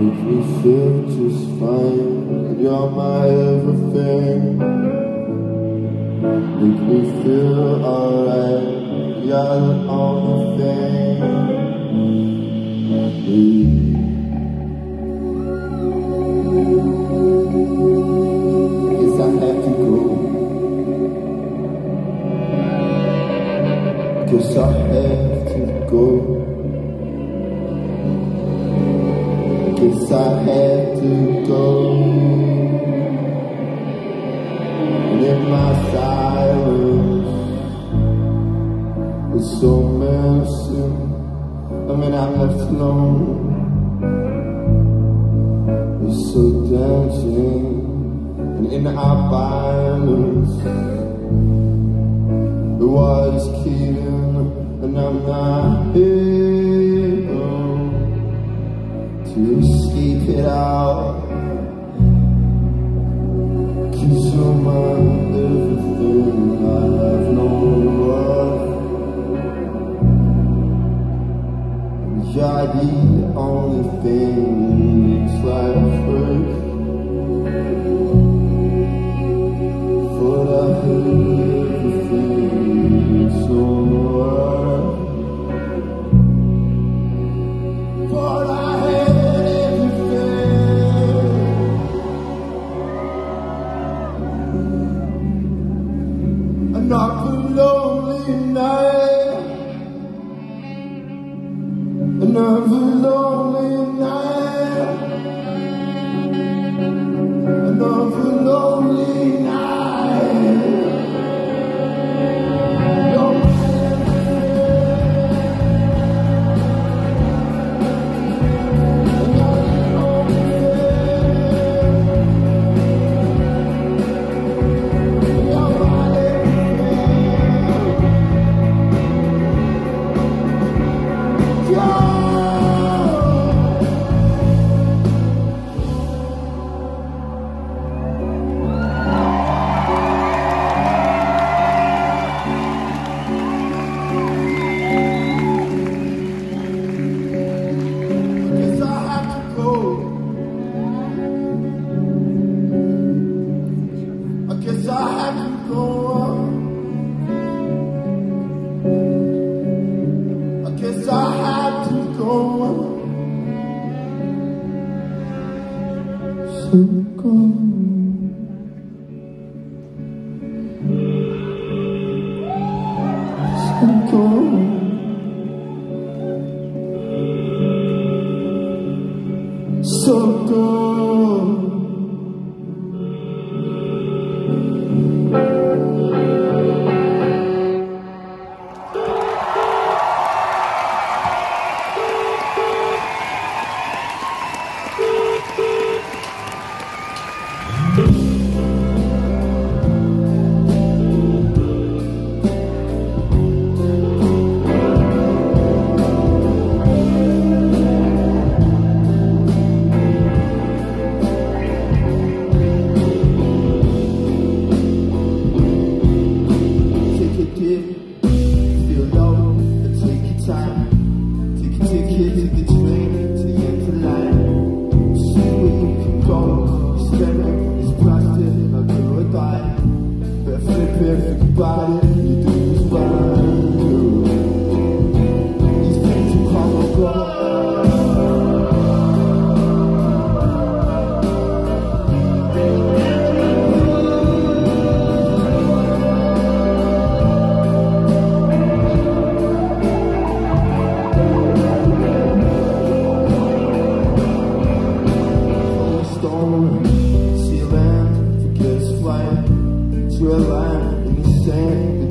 Make me feel just fine, and you're my everything. Make me feel alright, you're the only thing. Guess I have to go. Guess I have to go. Guess I had to go. And in my silence, it's so menacing. I mean, I'm left alone. It's so dancing. And in our violence, the water's keeping, and I'm not able to escape it out. 'Cause you're my everything, I have no worth. You're the only thing that makes life worth. For I have everything, it's no worth. For I another lonely night, another lonely night, another lonely night. Guess I have to go on. I guess I have to go on. So go. So go. So go. Feel low, but take your time. Take a ticket to the train, to the interline. See where you can go. Spending is plastic, like you're a die. But flip it, think about it, you do this fine. These things will come and go. See a land, forget its flying to a line in the sand.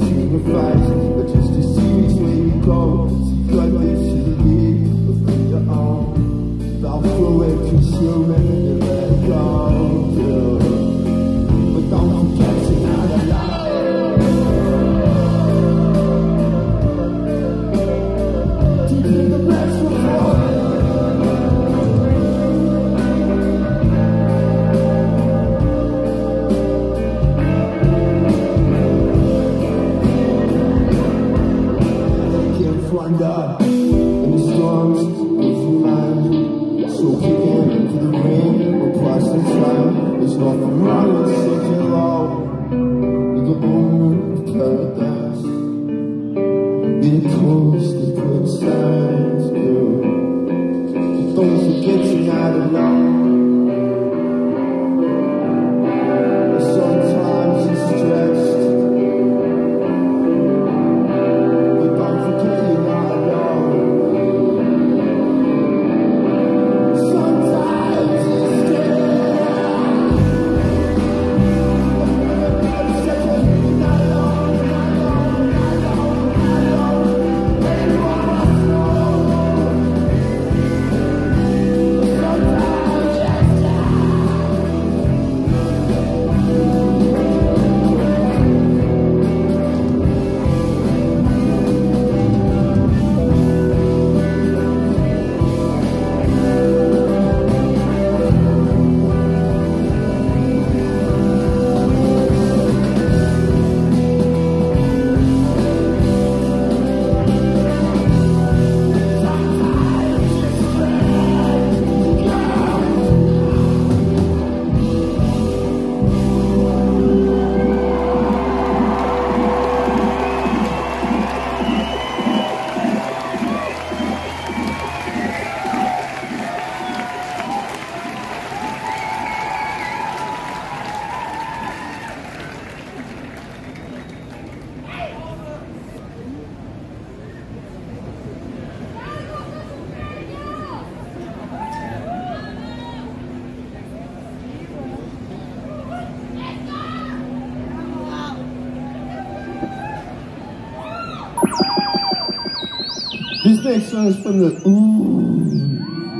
This next one is from the Ooh.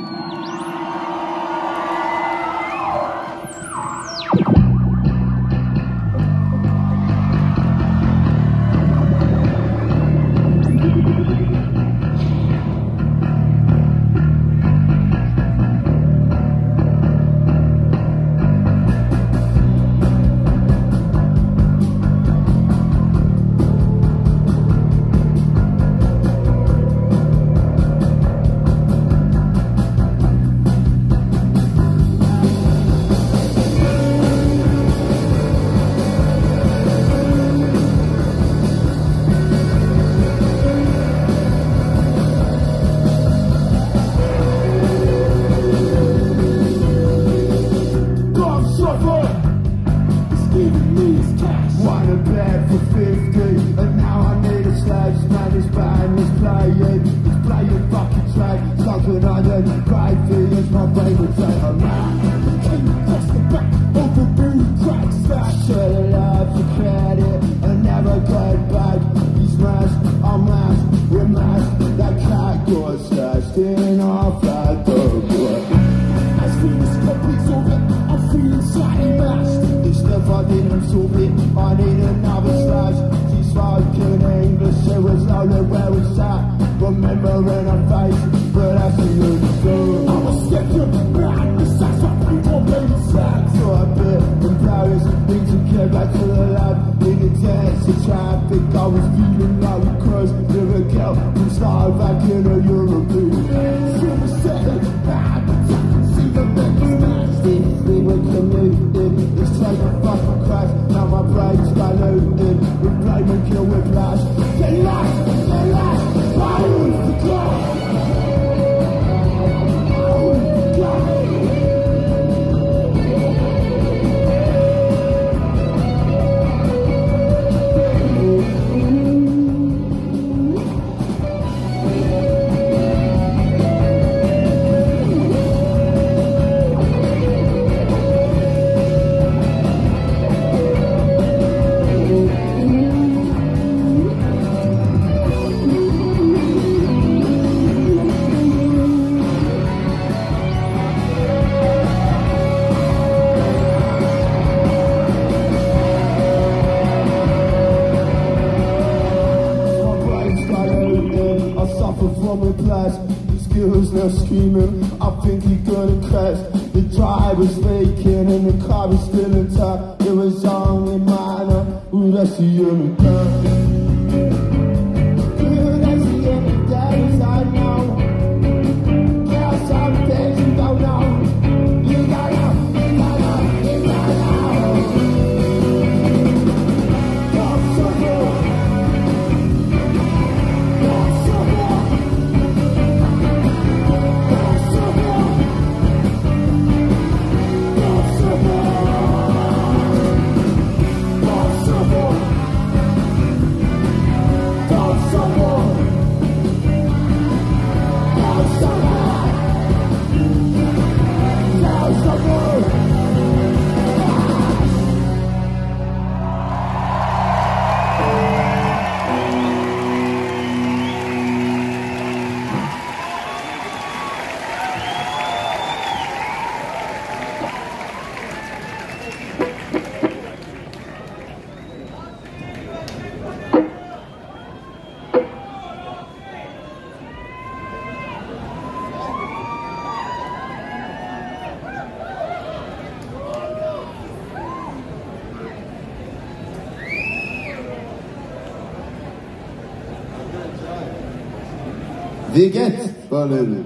Screaming, I think he gonna crash. The driver's faking and the car is still intact. It was only minor, ooh, that's the only time. Ooh, that's the only days I know. Yeah, some things you don't know. You gotta know, you gotta know, you gotta know. Don't suffer. Don't suffer. Wie geht's, Berlin?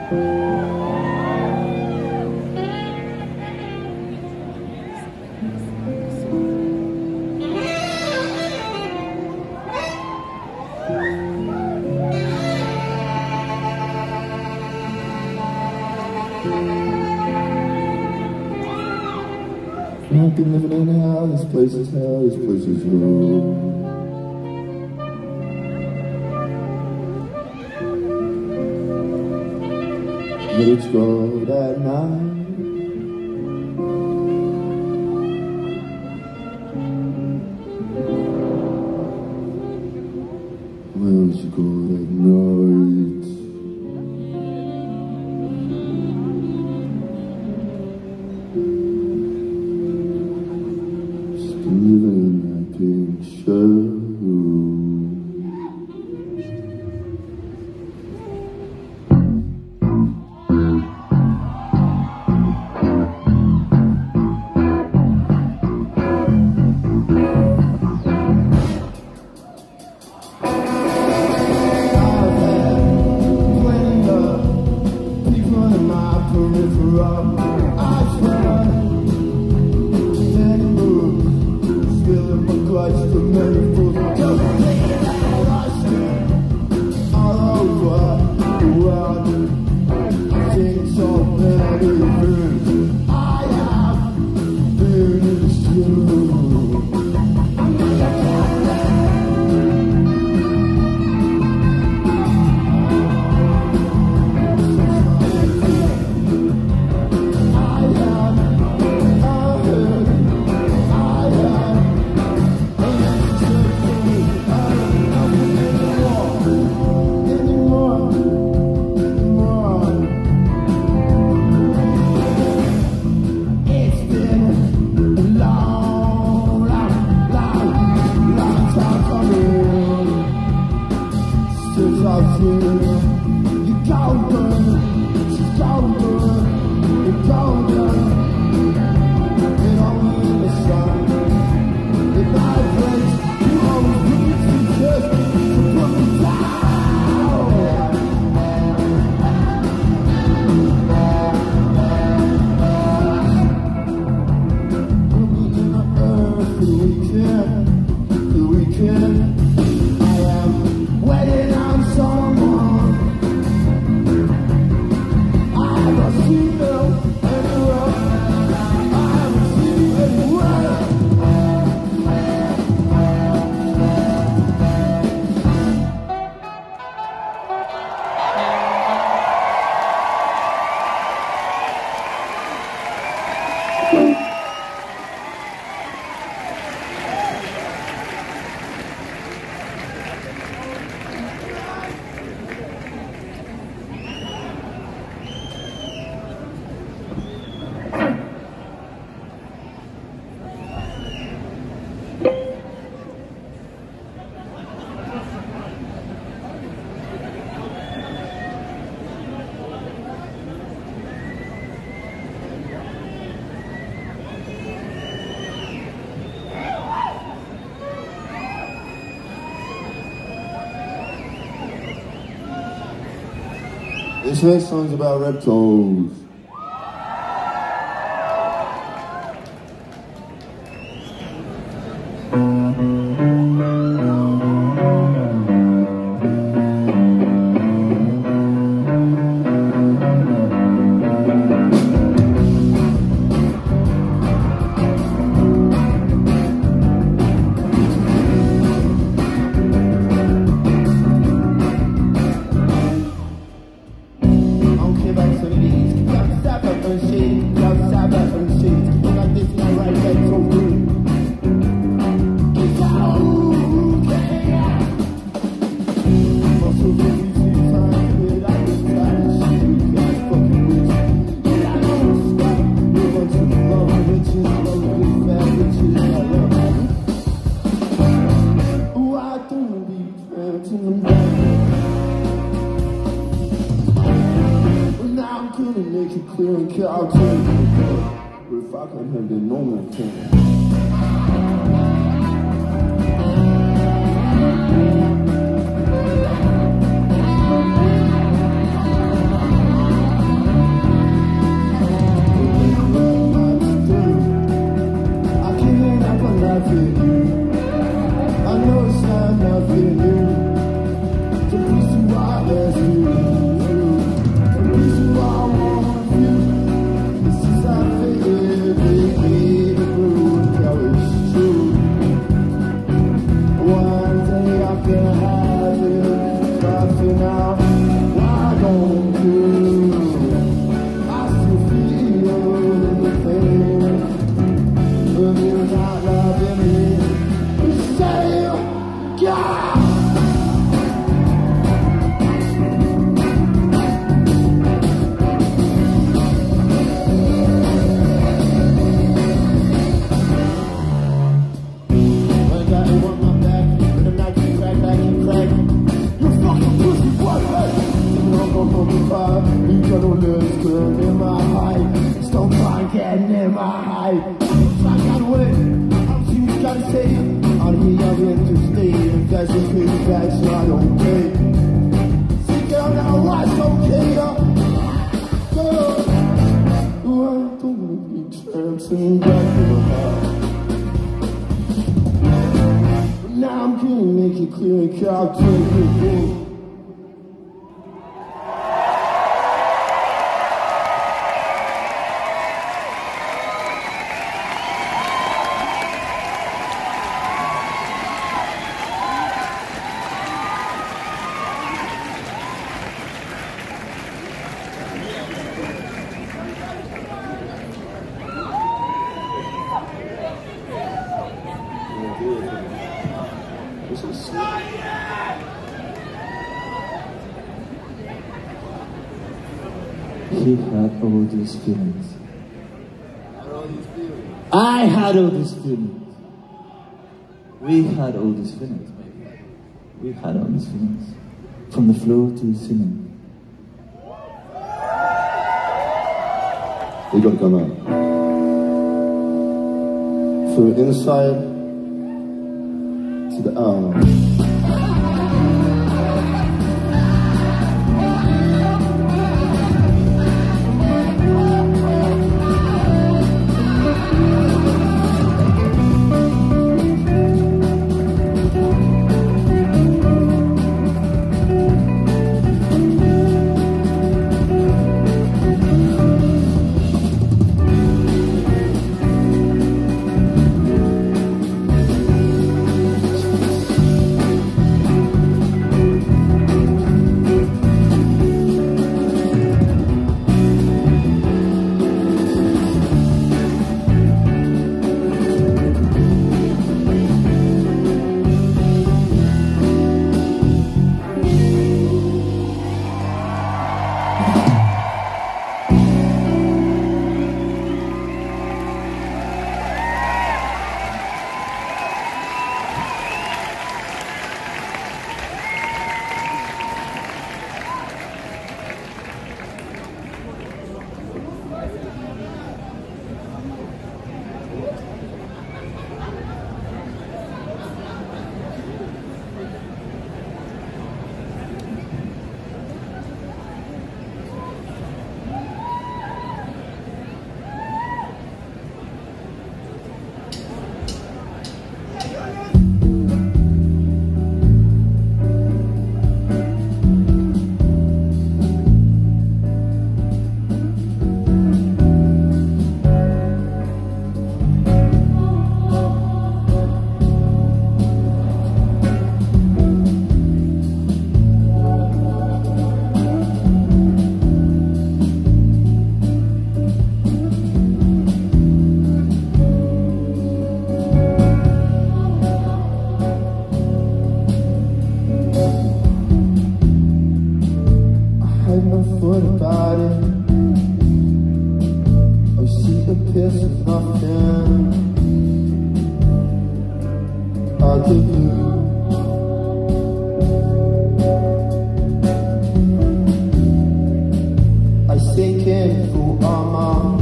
I've been living in hell, this place is hell, this place is hell. But it's cold at night. Well, it's cold at night. Living in that pink shell. I've had plenty of people in my peripheral. I swear. Clutch to many fools, just all over the world. Sing so many things. I have been true. This next song's about reptiles. Clear and cow too. But if I could have been no one can. gonna lose, good in my height. Just don't mind getting in my height. I gotta win, I'm too gotta say it. I'm here, I'm interested. If that's a big back, so I don't pay. See, girl, now what's okay, girl? I don't wanna be tramping back in my heart. But now I'm gonna make it clear and calculate. He had all these feelings. I had all these feelings. We had all these feelings, baby. We had all these feelings. From the floor to the ceiling. You gotta come out. From the inside to the out. About it, oh, see the piss of nothing I could do. I sink in full armor,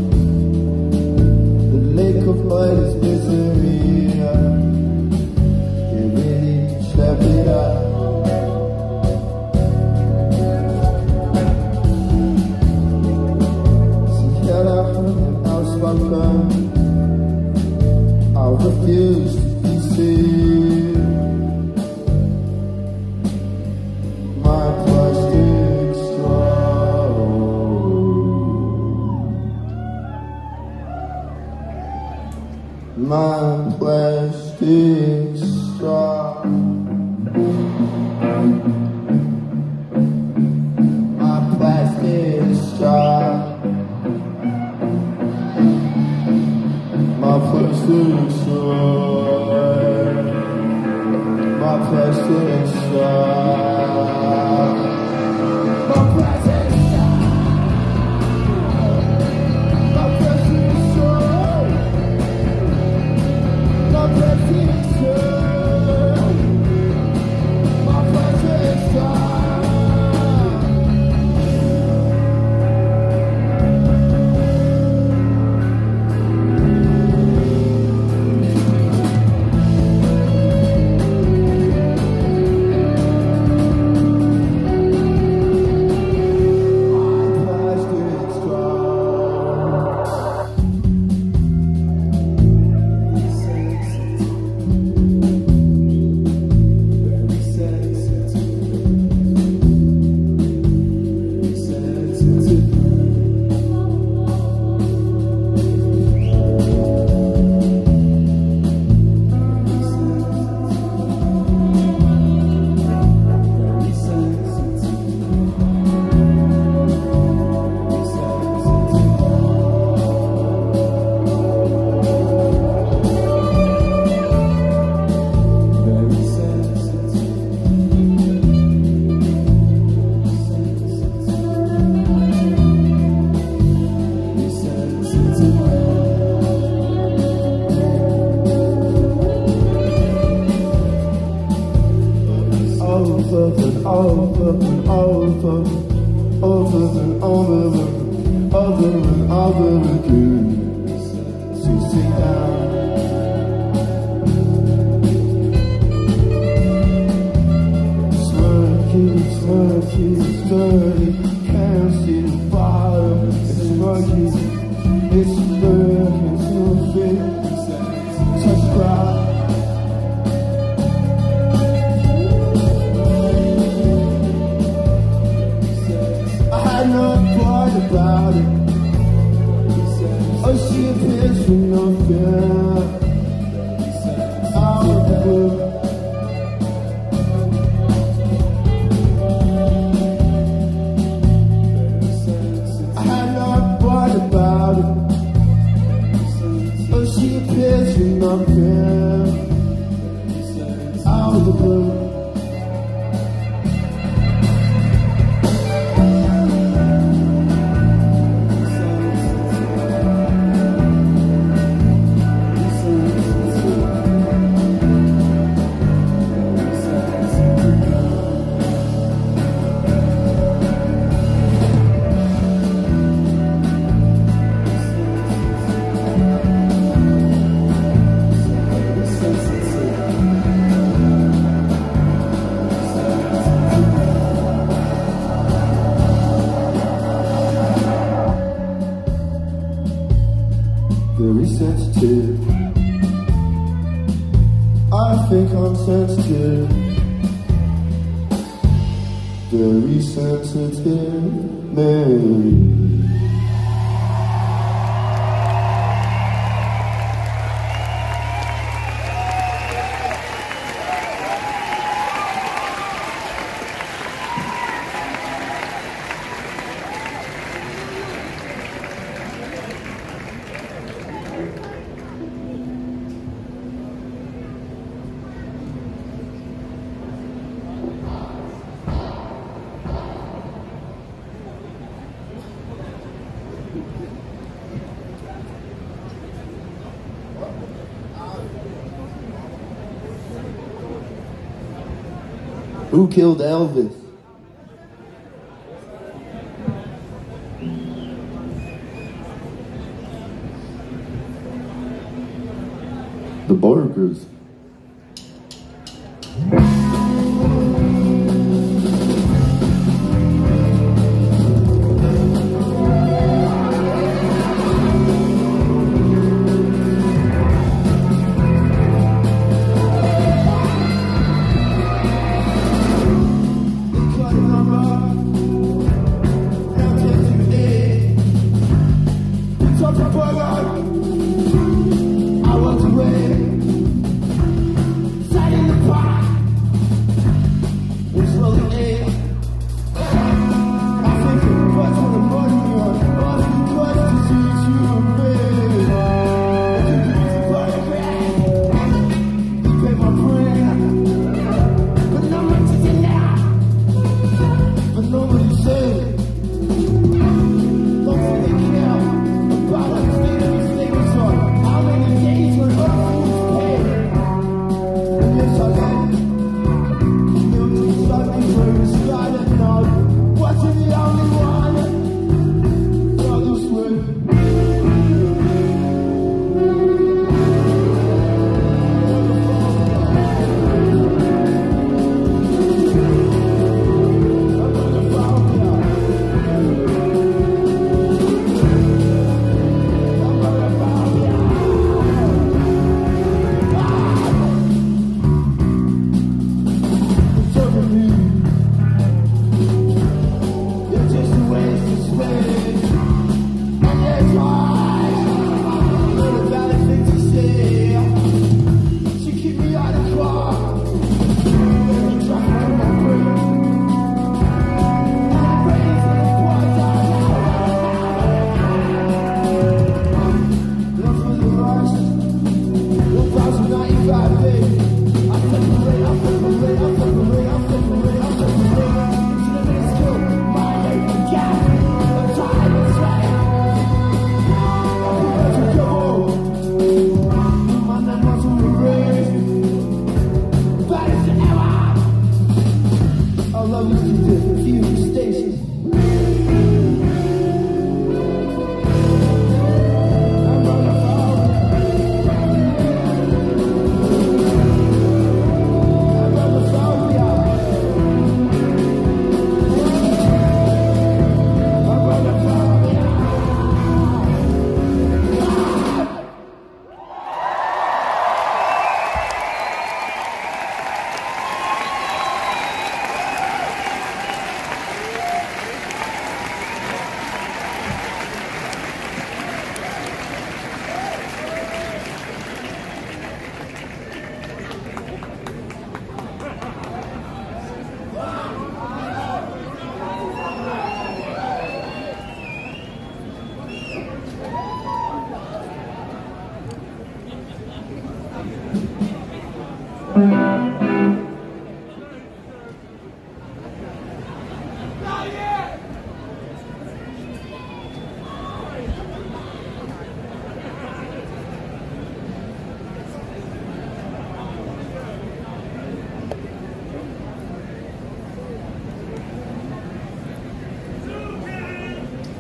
the lake of light is misery. It really shut it up. I refuse to be seen. My plastic straw. My plastic straw. My plastic straw. My plastic straw, my plastic straw, my plastic straw, my plastic straw, my plastic straw. over again. So sit down. It's dirty, can't see the bottom. It's murky, it's lurking to fit. Touch ground. I had no thought about it. Oh, she appears from nowhere. Out of the blue. About it. Oh, she appears from nowhere, out of the blue. Very sensitive. I think I'm sensitive. Very sensitive, man. Who killed Elvis? The Barkers. I was away, sat in the park, was rolling in. I think it was for the money, or was it was to see you and me. You pay my friend, but no one to say now, but nobody said. Don't really care about us.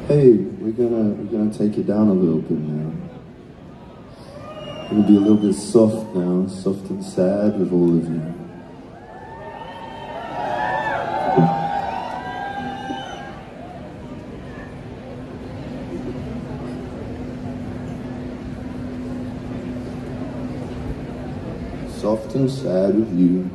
Hey, we're gonna take it down a little bit now. We're gonna be a little bit soft now, soft and sad with all of you. Soft and sad with you.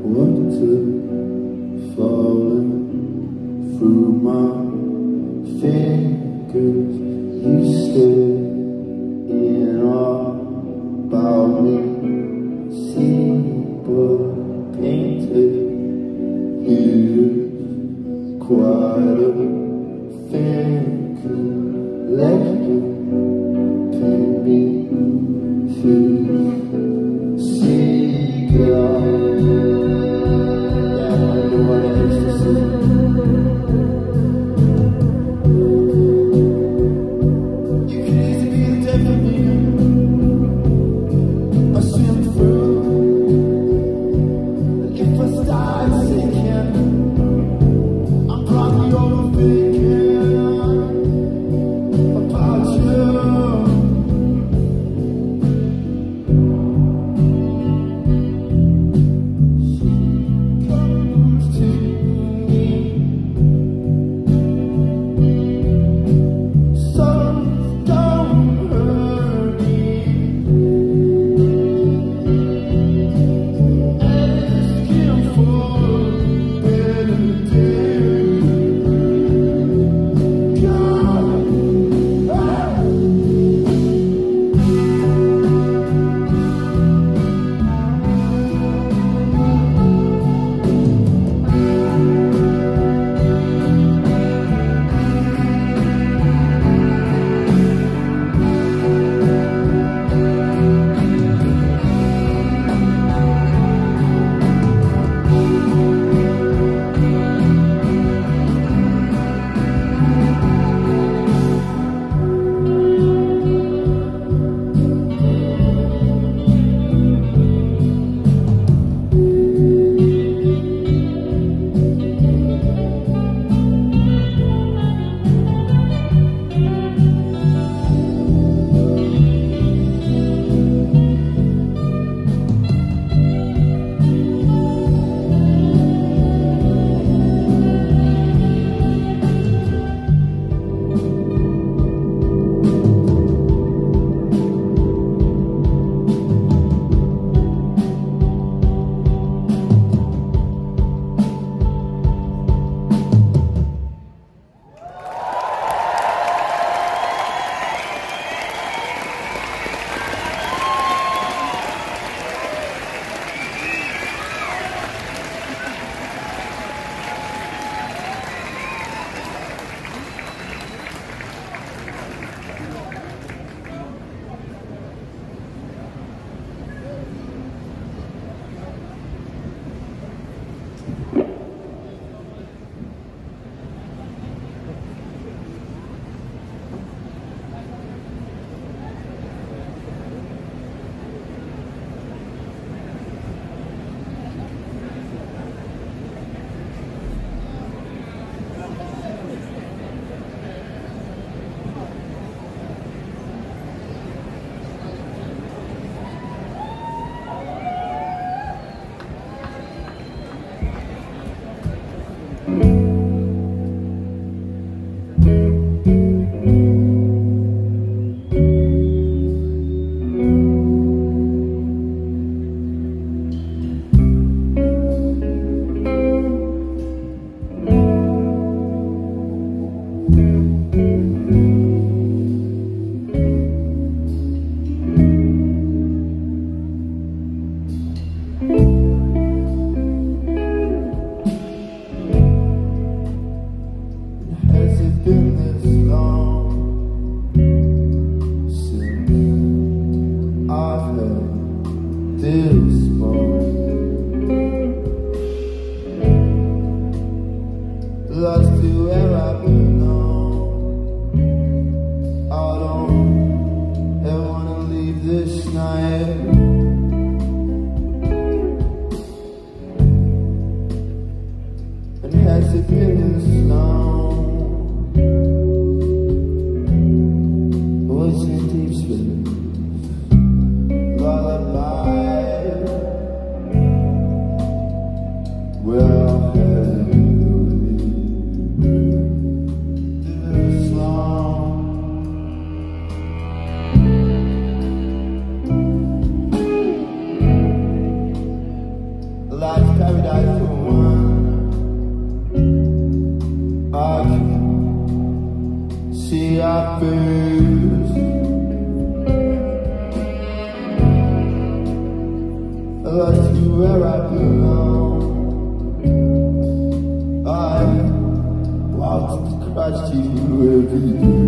water falling through my fingers. You stay in awe about me, see what painted is quite a thing. Let you paint me through. See God, yeah, I know what I used to see. You can easily be the death of me. I swim through. And if I start sinking, I'm probably overthinking about you. Lost to where I belong. I don't ever wanna leave this night. And has it been this long? What's in deep sleep? Lullaby. Well, life paradise for one. I can see our birds. I lost you where I belong. I walked across you every day.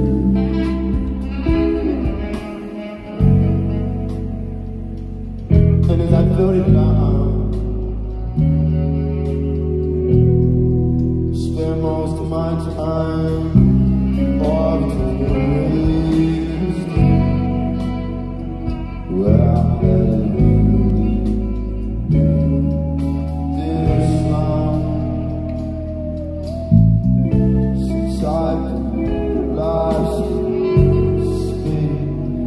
And as I floated down, spent most of my time off to the waste, where I had this long since I last spent.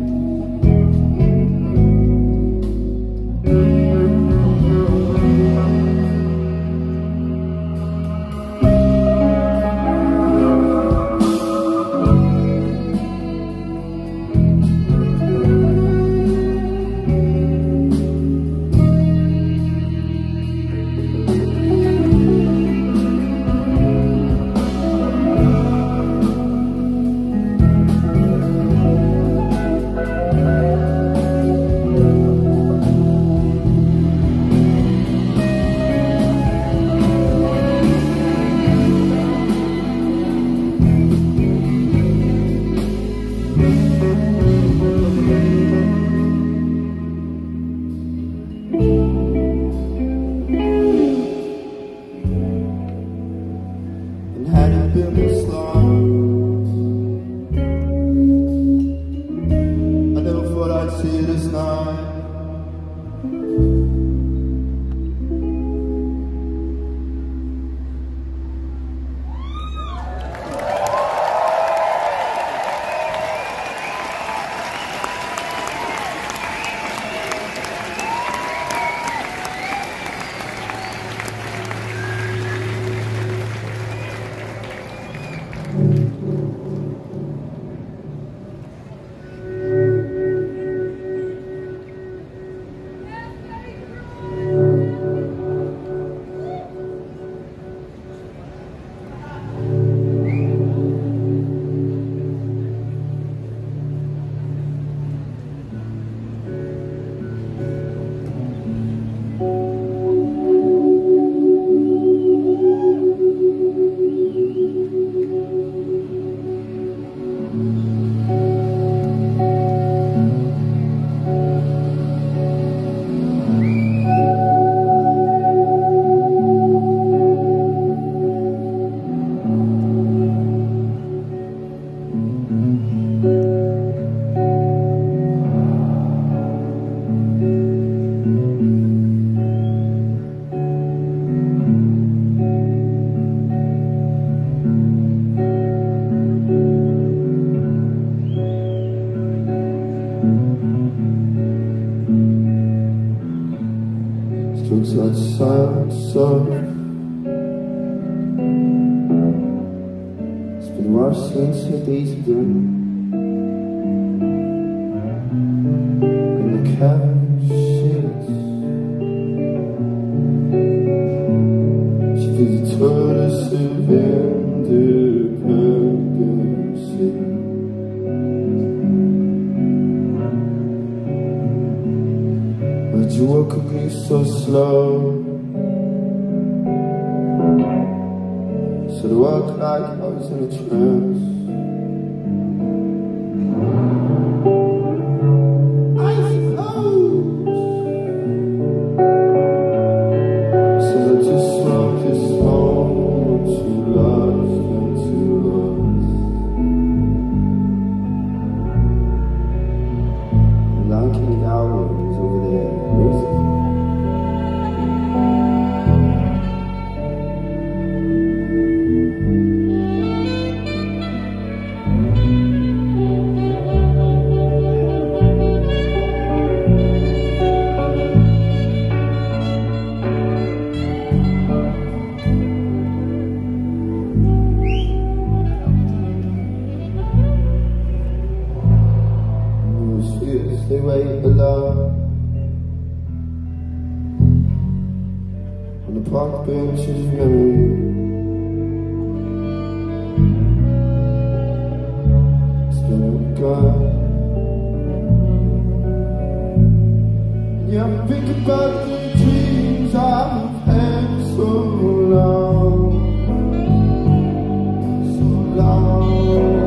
And had it been this long, I never thought I'd see this night. Strokes that silent soft. It's been a while since the days again. And the cabin shakes. She did the tortoise of independency. Why'd you walk with me so slow? Said I walked like I was in a trance. I suppose. Said I just walked this home, too lost and too lost. The Long King Albert is over there. park benches memory. Still gun. Yeah, I think about the dreams I've had so long, so long.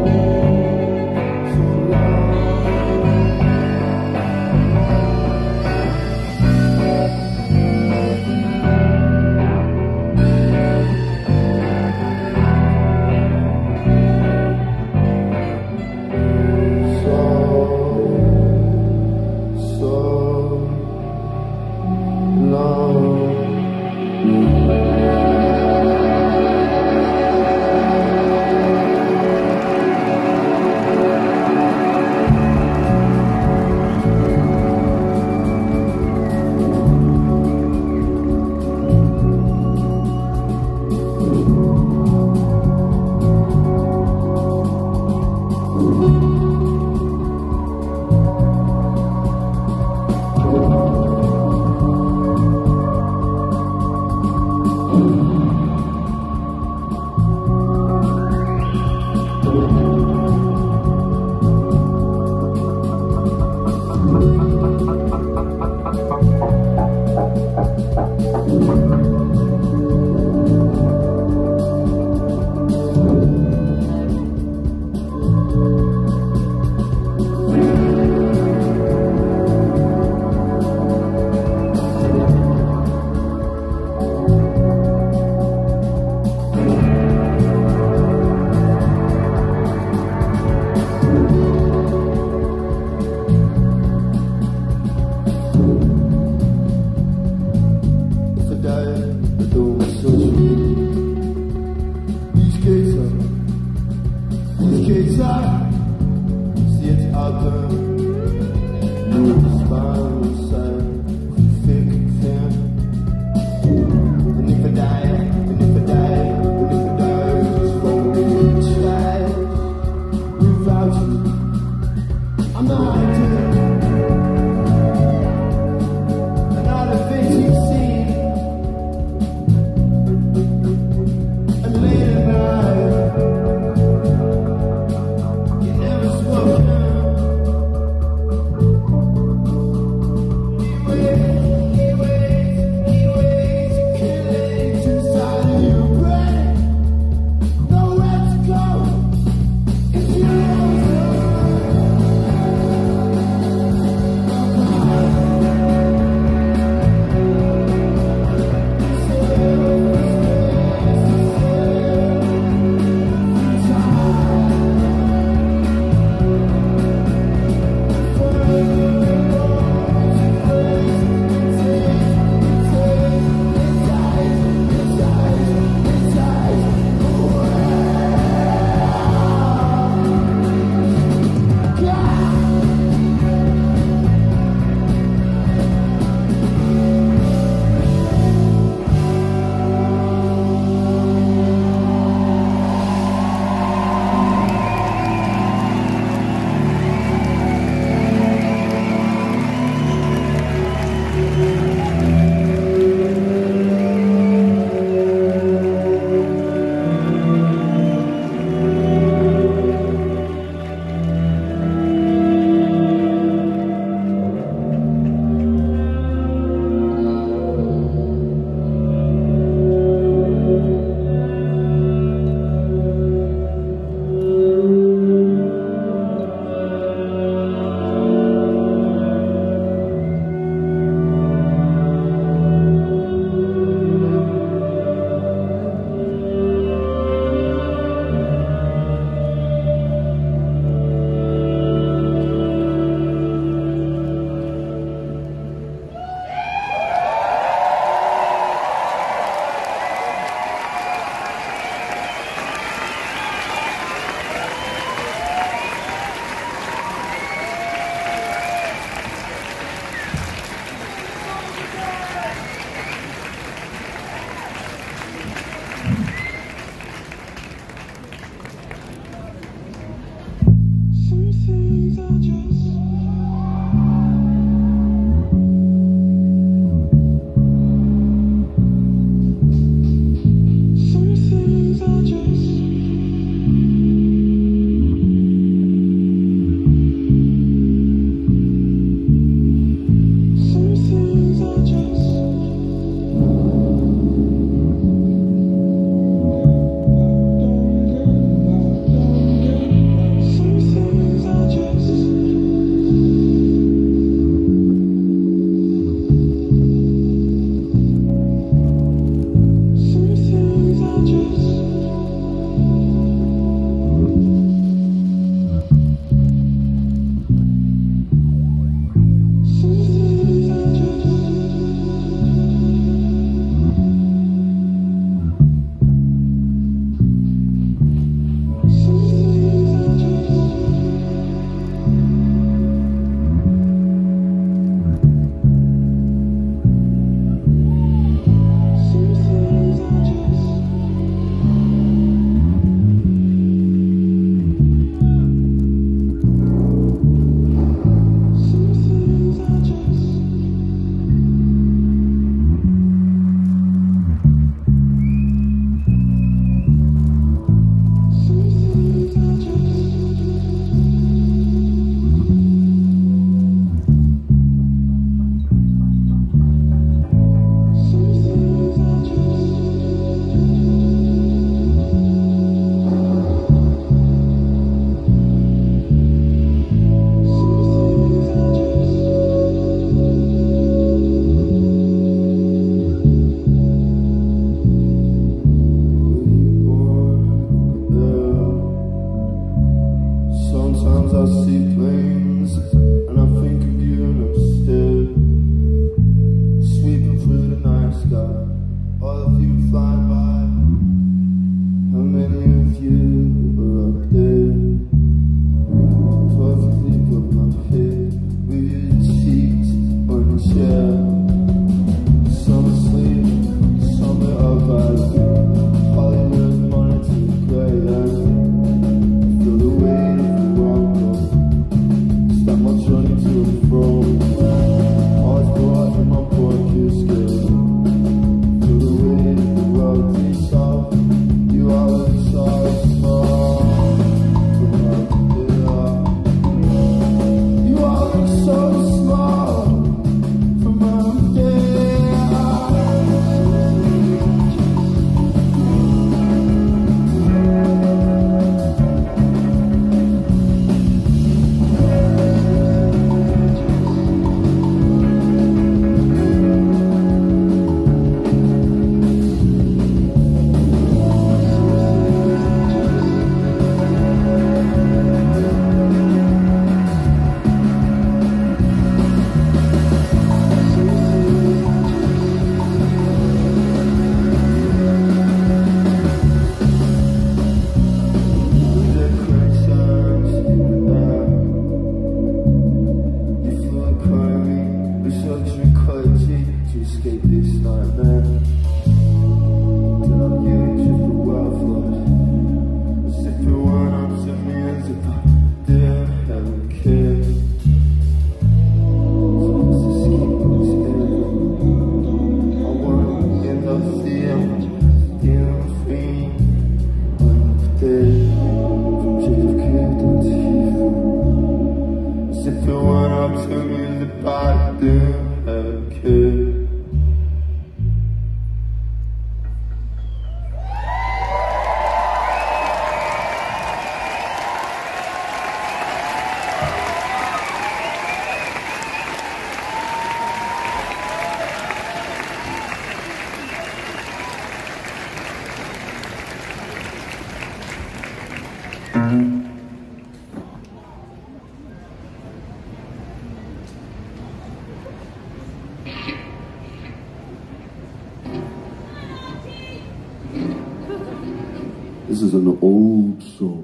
This is an old song.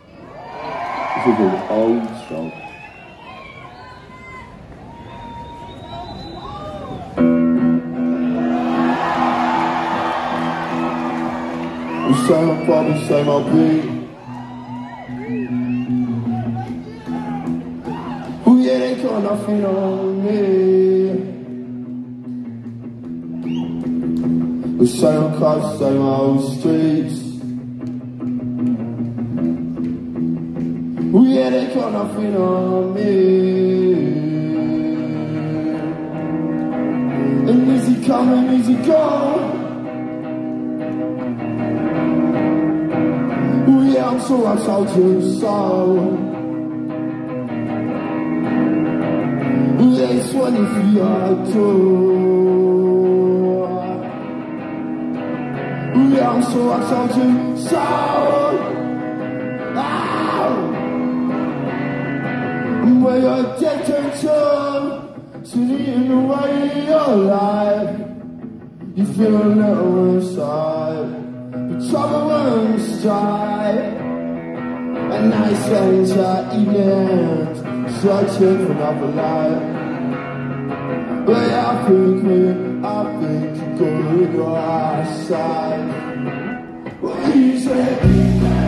This is an old song. You say I'm probably say my beat. Oh yeah, they got nothing on me. We say I'm close, say my old streets. Oh yeah, they got nothing on me. And easy come and easy go. Oh yeah, I'm so I told you so. Oh yeah, it's one if you are too. Oh yeah, I'm so I told you so. Where you're dead to sitting in the way of your life. You feel a little inside, but trouble won't strike. And nights into evenings, searching for another life. But I think you go to your eyesight. Well, easy.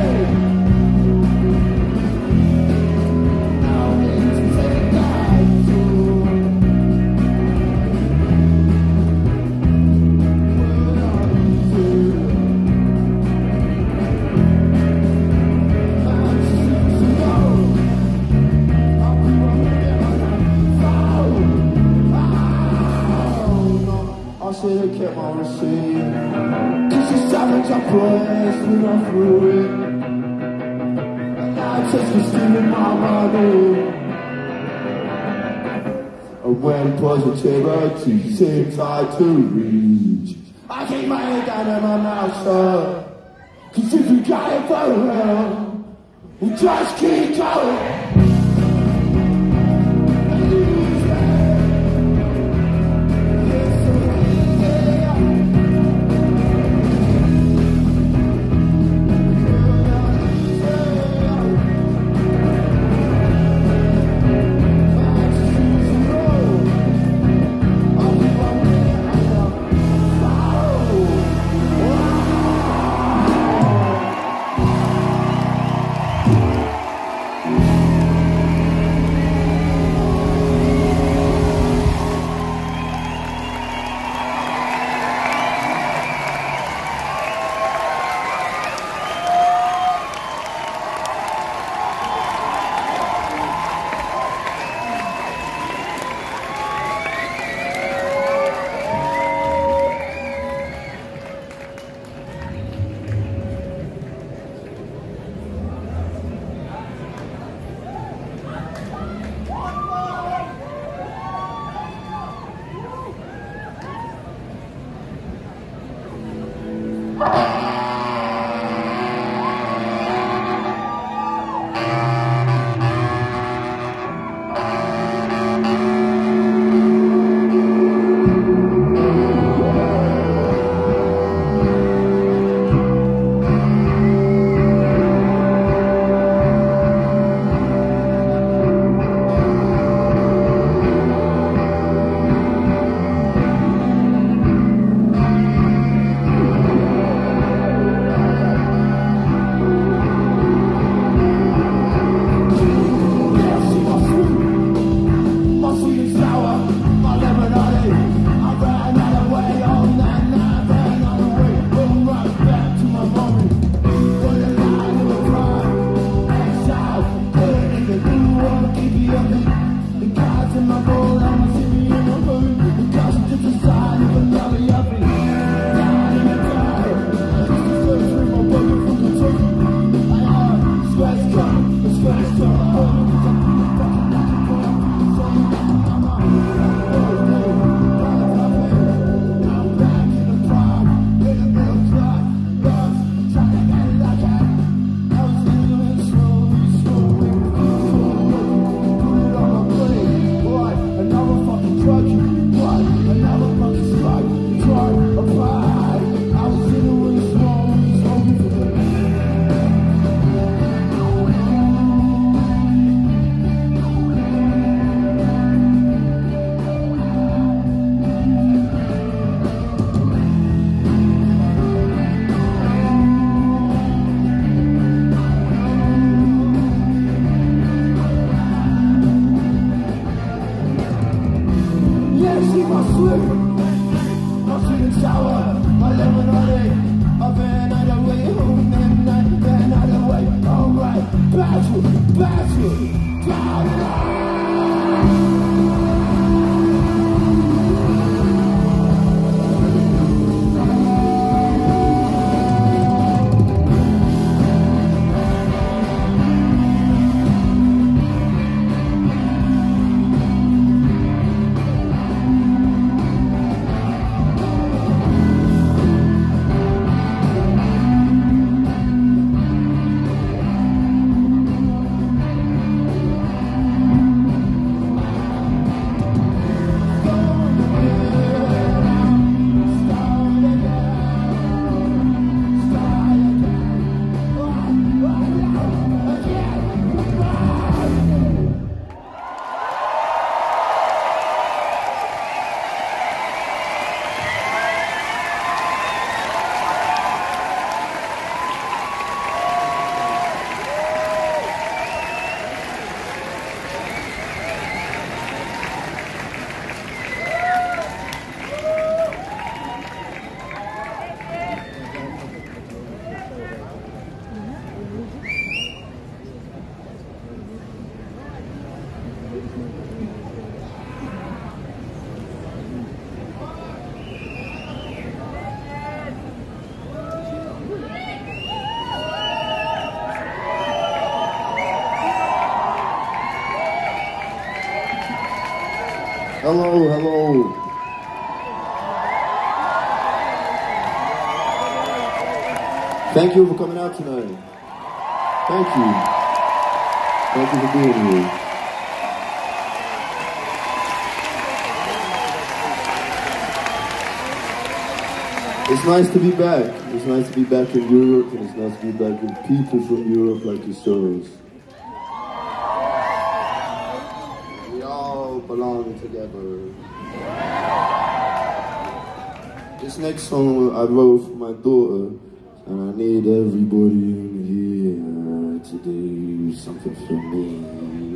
Should've kept my receipt, 'cause the savage I pressed when I'm through it. And now it takes me stealing my money. And when positivity seems hard to reach, I keep my head down and my mouth shut. 'Cause if you got it for real, we'll just keep going. Hello, hello. Thank you for coming out tonight. Thank you. Thank you for being here. It's nice to be back. It's nice to be back in Europe, and it's nice to be back with people from Europe like yourselves. We all belong together. This next song I wrote for my daughter, and I need everybody in here to do something for me.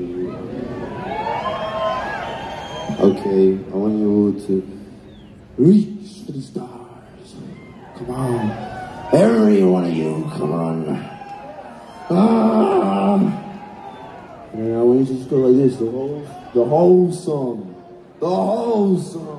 Okay, I want you all to reach for the stars. Come on, every one of you, come on. And I want you to just go like this, the whole song. The whole song.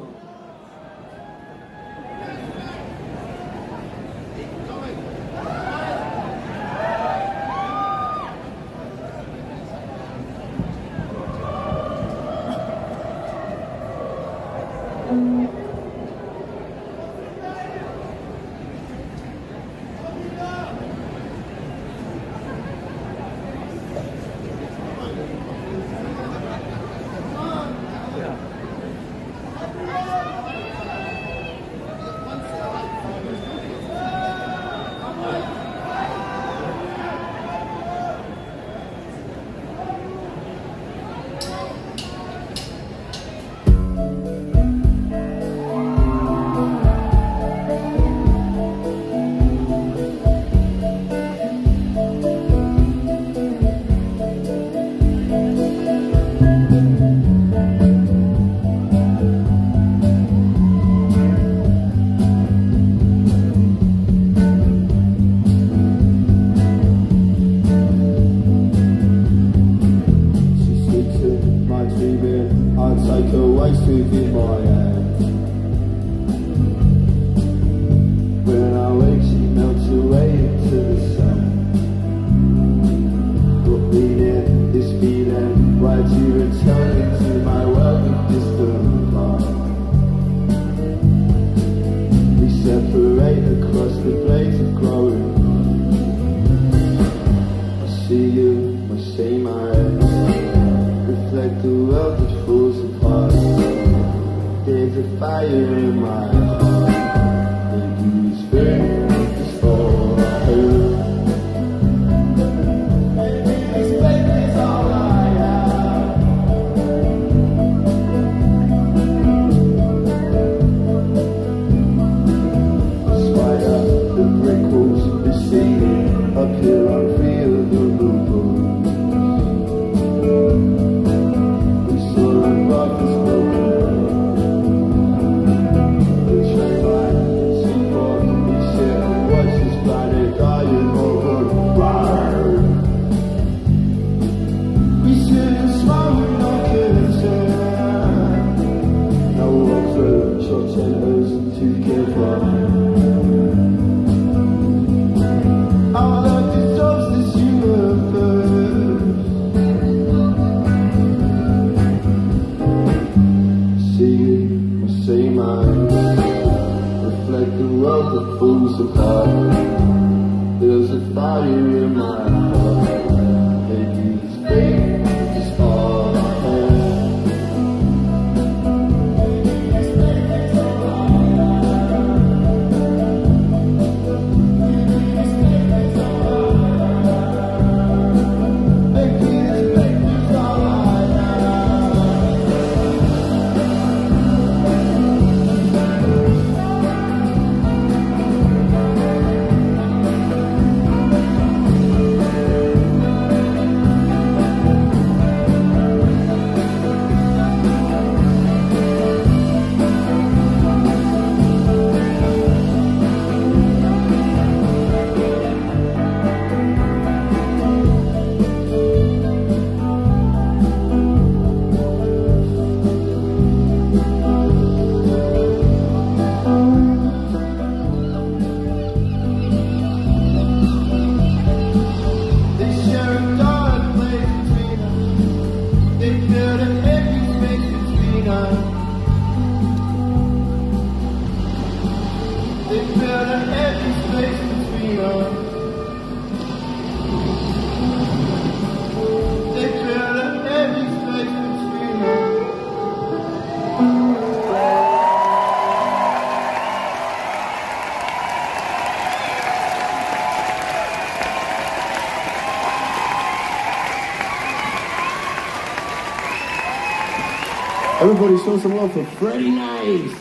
place of growing. I see you, my same eyes reflect the world that falls apart. There's a fire in my heart. Maybe it's faith is all I heard. Maybe this faith is all I have. Spider, the brick walls, the ceiling, up here I feel the roof. We saw the rock is broken. The train line, so far from me, sit and watch this planet dying over. We sit and smile with no concern. Now walk through short tenders together. Our love dissolves this universe. See you, my same eyes reflect the world that falls apart. There's a fire in my heart. Maybe this faith is all I have. Maybe this faith is all I have. Maybe this faith is all I have. Maybe this faith is all I Everybody show some love for Freddie Nice.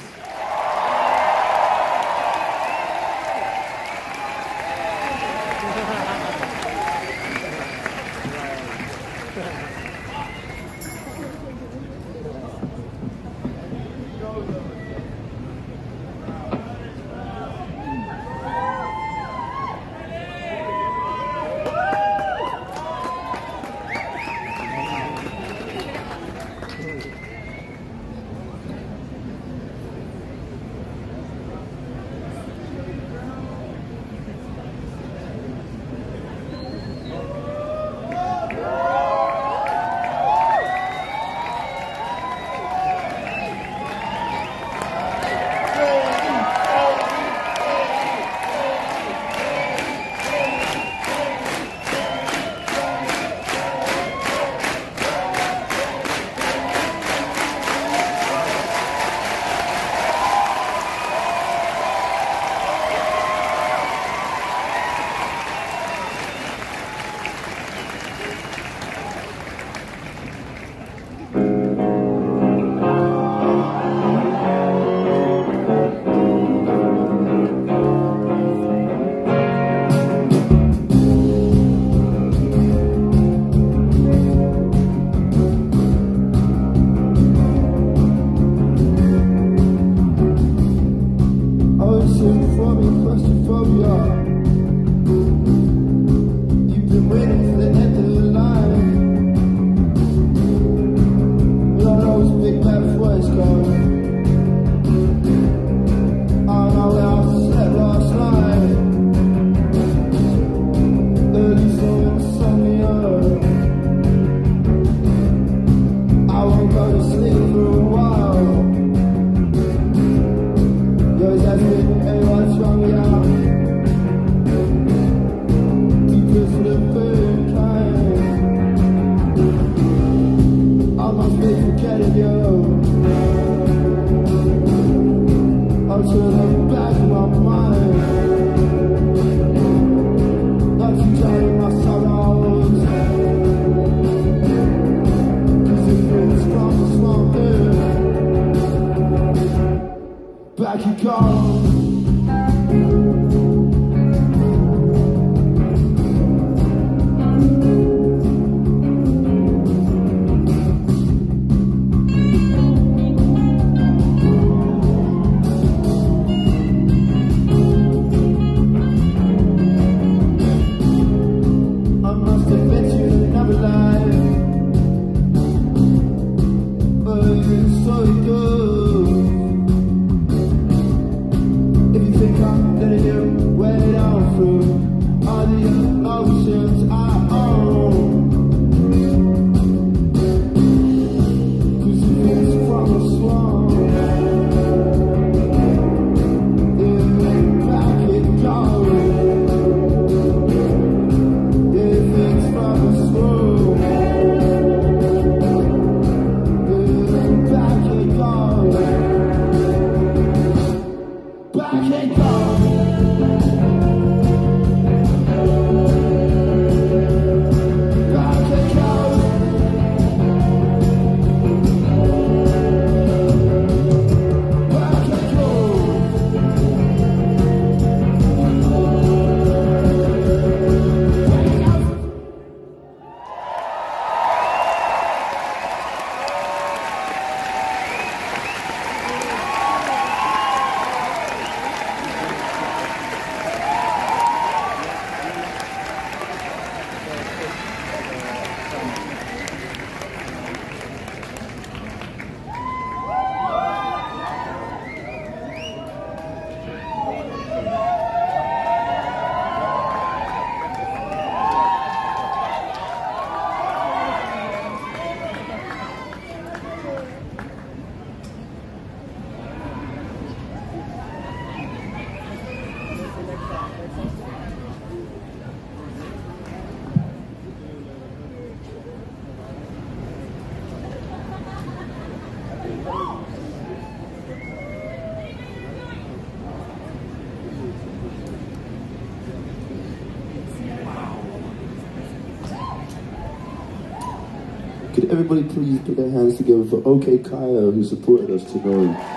Could everybody please put their hands together for OK Kaya, who supported us tonight?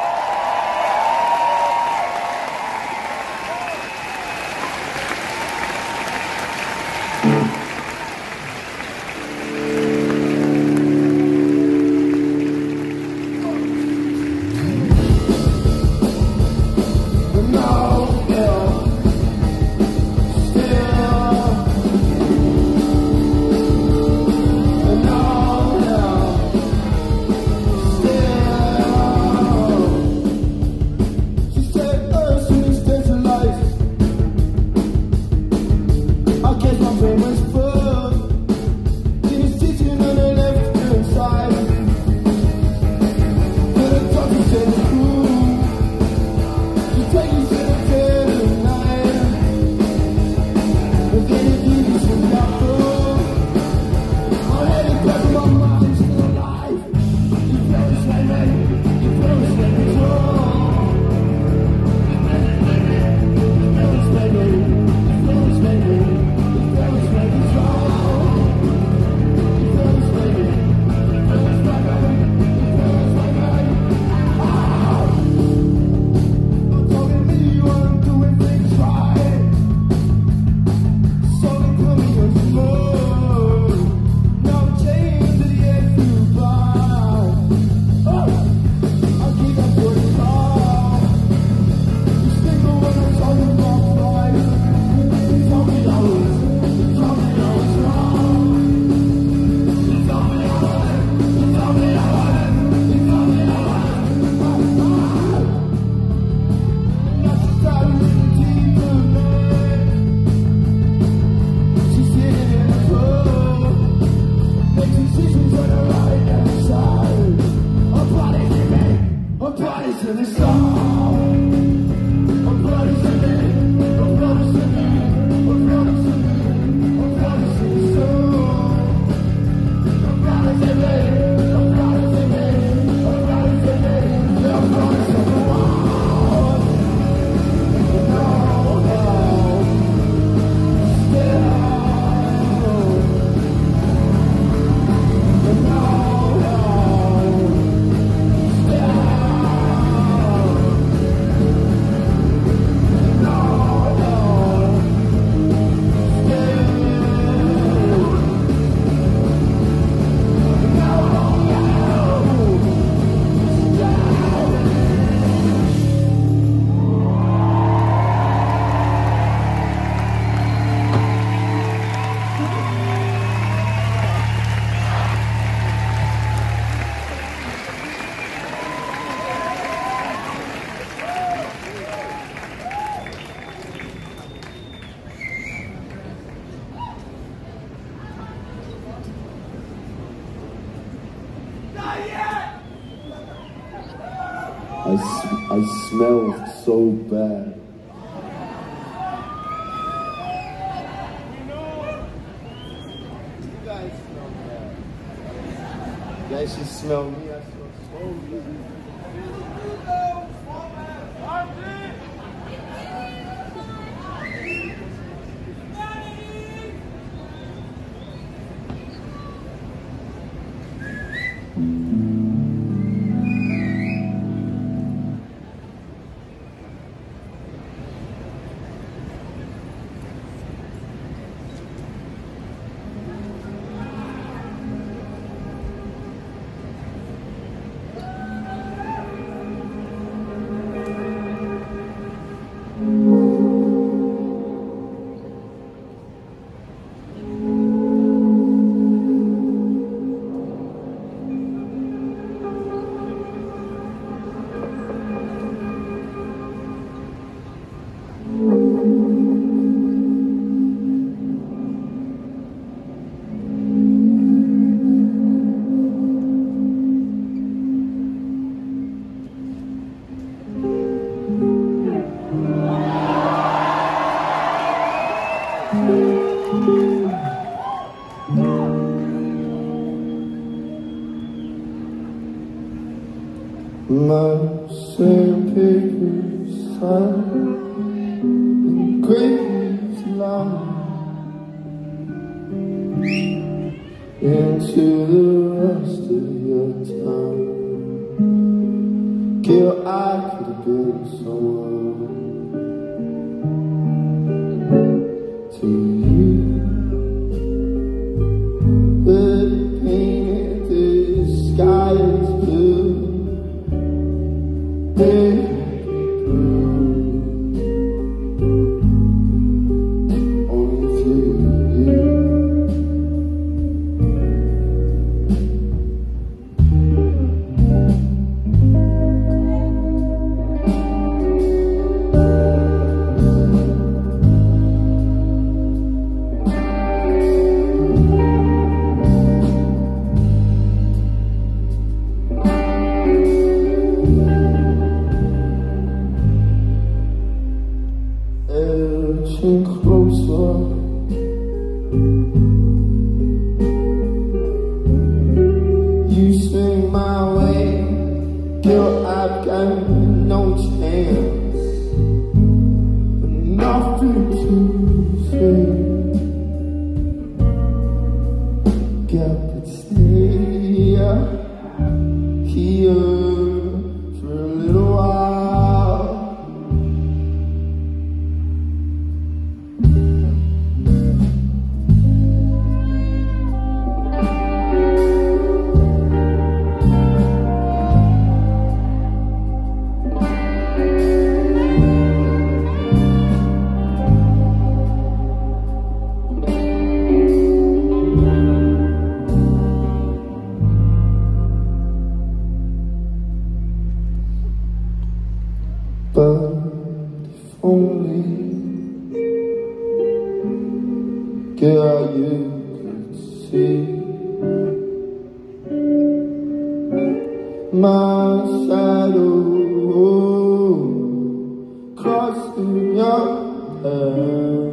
I smelled so bad. You guys smell bad. You guys should smell me. I smell so bad. My sandpaper sign engraved line into the rest of your time. Girl, I could have been someone to you, but painted the sky is blue. Baby, edging closer, you swing my way, girl, I've got no chance, nothing to say. Girl, but stay here for a little while. But if only, girl, you could see my shadow crossing your path.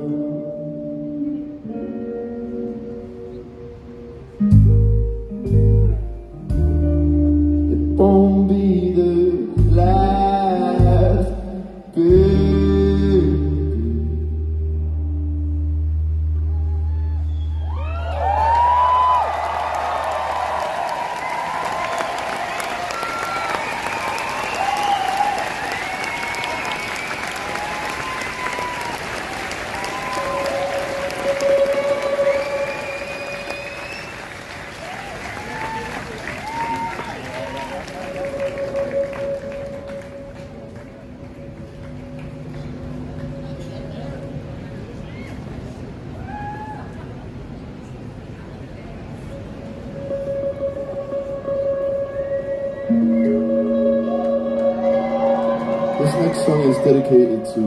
It won't be the last, baby. This next song is dedicated to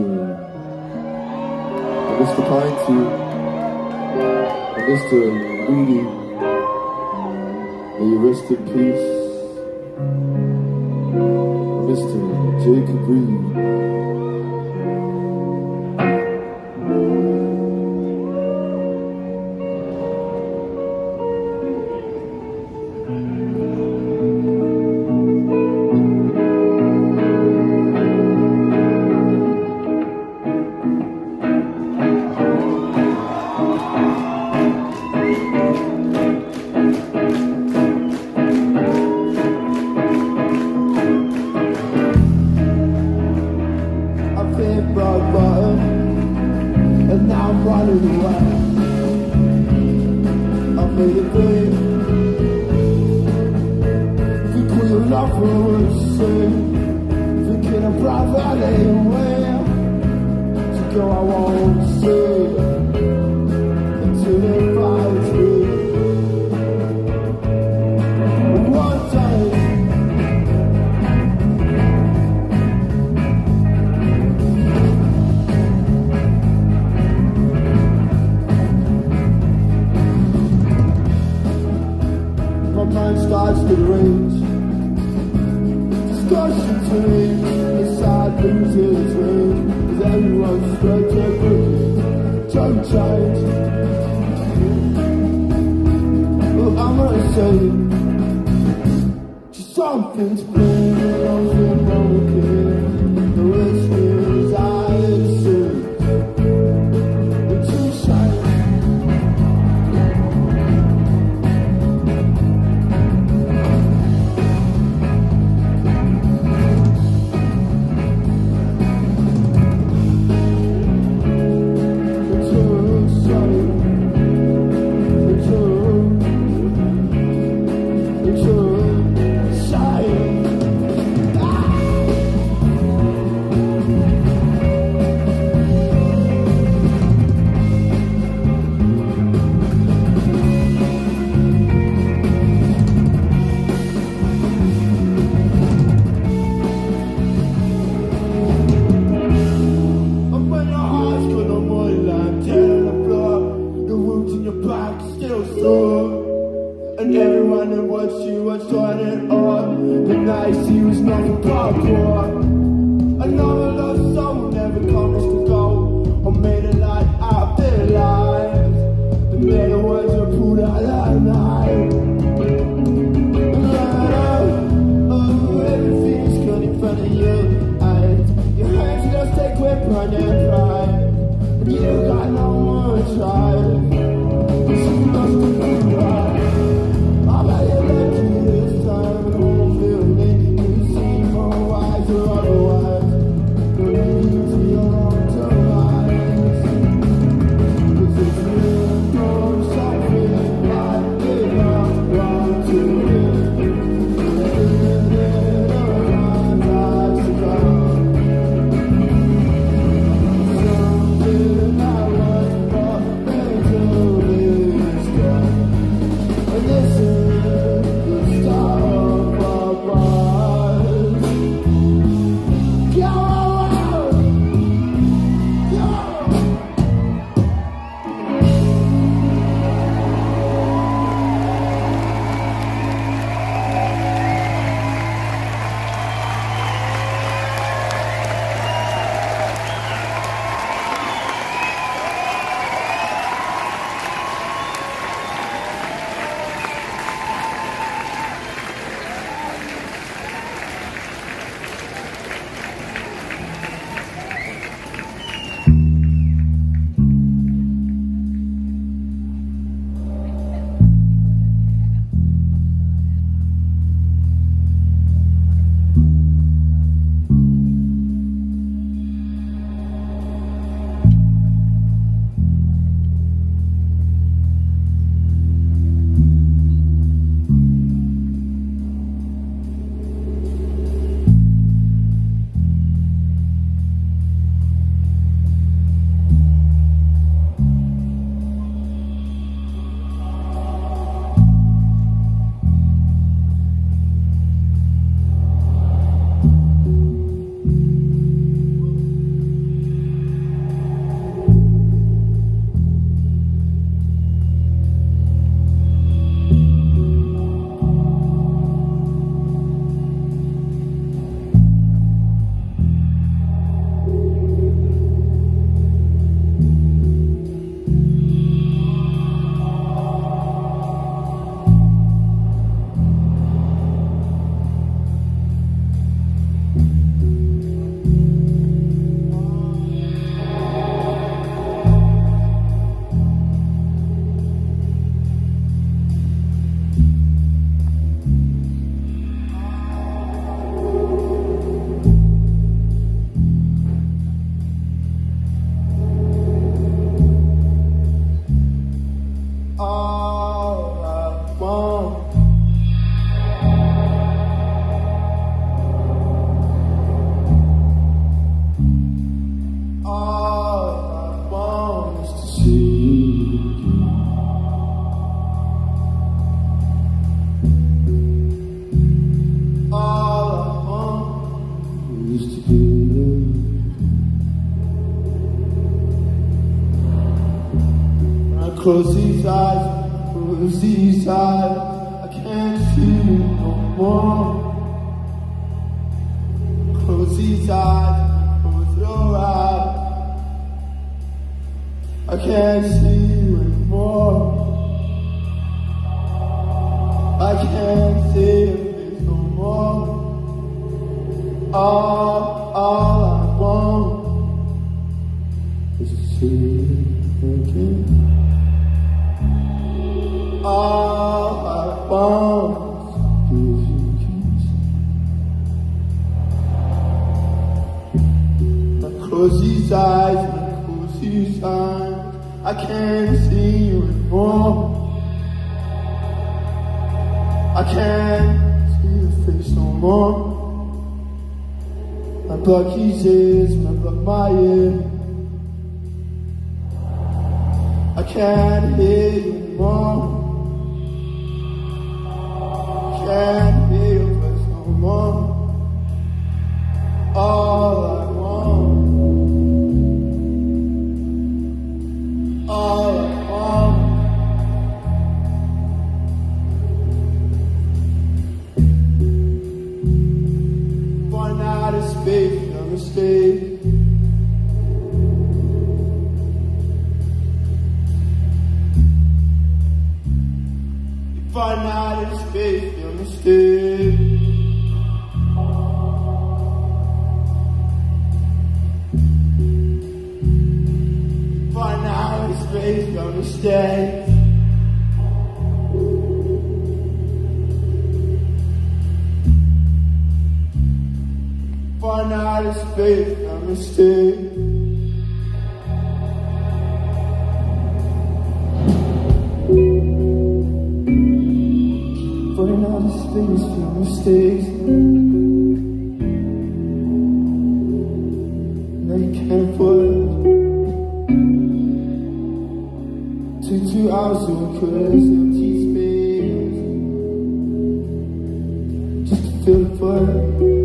Mr. Pinty, Mr. Rudy. May you rest in peace. Mr. Jacob Reed. Rock bottom, and now I'm running away. I made a dream, thinking your love will sing, thinking I'm proud that anywhere to go I won't see until it finds me. One day starts to range, discussion to me, inside losing its range, as everyone's spread their bridges, jump change. Well, I'm gonna say, just something's playing, nothing wrong with it, the rest is I see, it's too shiny. And everyone that watched you was turning on. The night she was nothing but poor. Another love soul never comes to go, or made a light out of their lives. The better ones are put out at night. Everything's good in front of you, and your hands just take grip on your pride. And you got no more try. You must have been right. I bet you left me this time, and won't feel it. You seem more wise or otherwise. Don't need to your own eyes. 'Cause if you know something, I did not want to live. Close these eyes, I can't see you no more. Close these eyes, close your eyes, I can't see you anymore. I can't see your face no more. All I want is to see you again. All I want is to give you a kiss. I close these eyes and I close these eyes, I can't see you anymore. I can't see your face no more. I block his ears and I block my ear. I can't hear you anymore. Can't hear your voice no more. All I want, all I want Find out in space your mistake. Find out in space your mistake. Find out in space your mistake. Find out in space your mistakes. Now you can't afford 2 hours to cause empty space just to fill the void.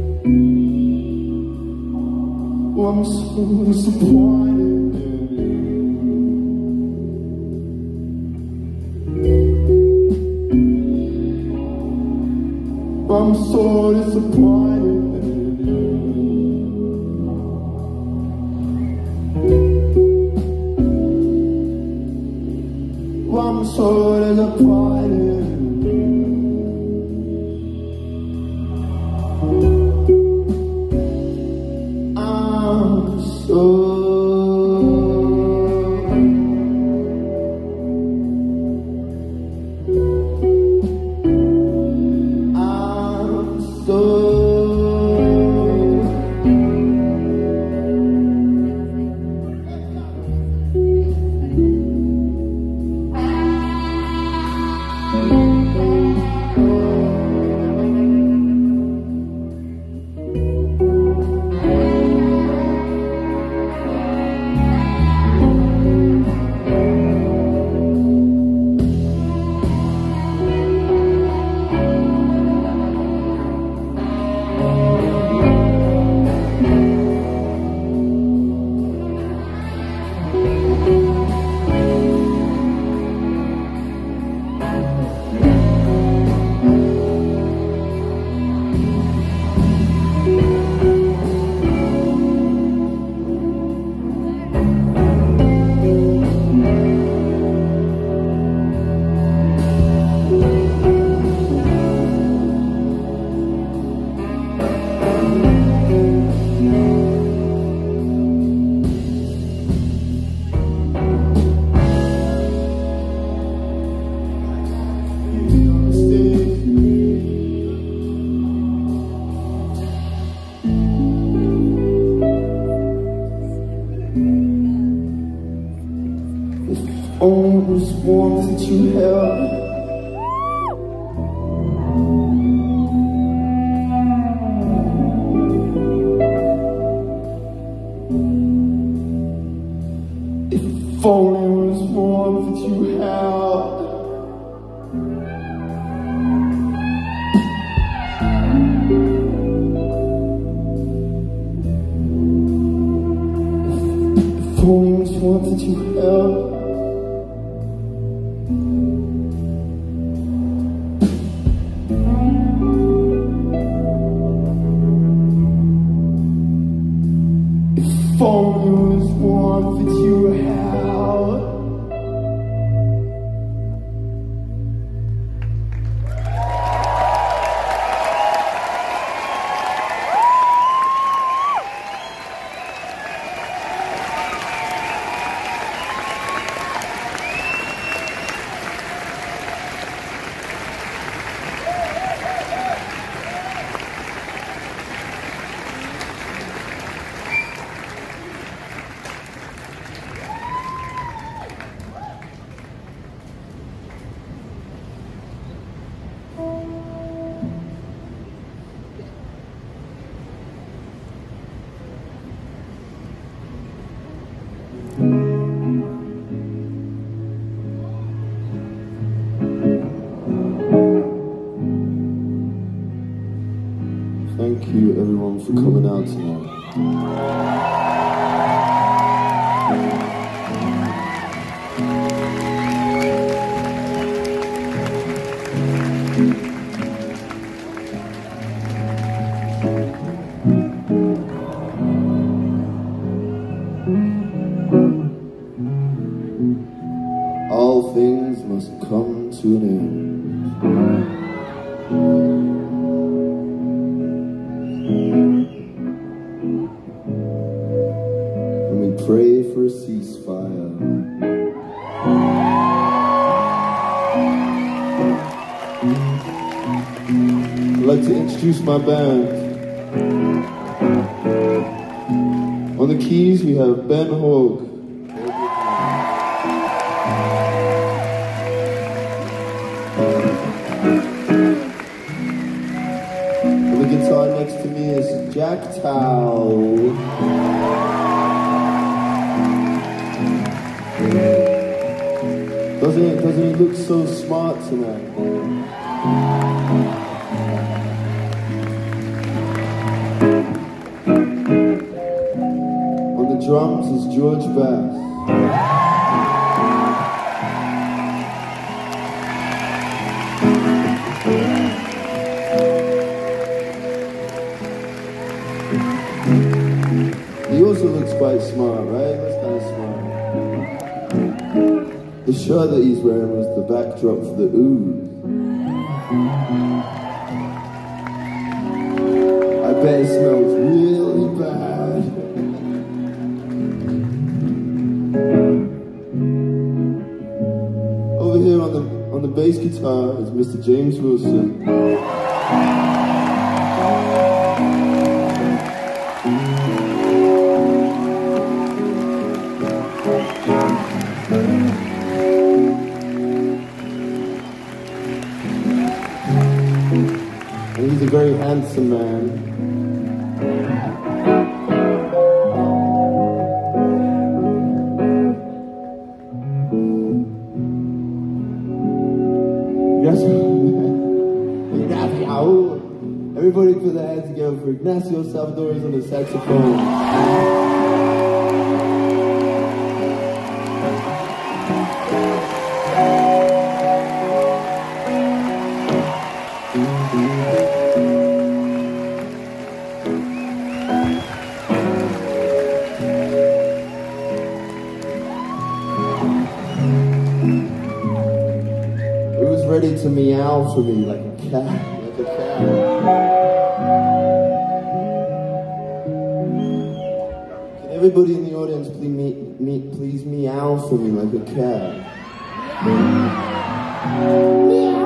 Oh, I'm so disappointed. I'm so disappointed. I'm so disappointed. I'm so all those warmth that you held. If only was warmth that you held. If only was warmth that you held. If only was warmth that you held. Thank you everyone for coming out tonight. All things must come to an end. like to introduce my band. On the keys we have Ben Hogue. On the guitar next to me is Jack Tao. Doesn't he look so smart tonight? On the drums is George Bass. He also looks quite smart, right? Looks kind of smart. The shirt that he's wearing was the backdrop for the Ooze. I bet it smells really bad. Over here on the bass guitar is Mr. James Wilson. And he's a very handsome man. Ignacio! Everybody put their hands together for Ignacio Salvadores on the saxophone. It was ready to meow for me like a cat, Can everybody in the audience please meow for me like a cat? Meow.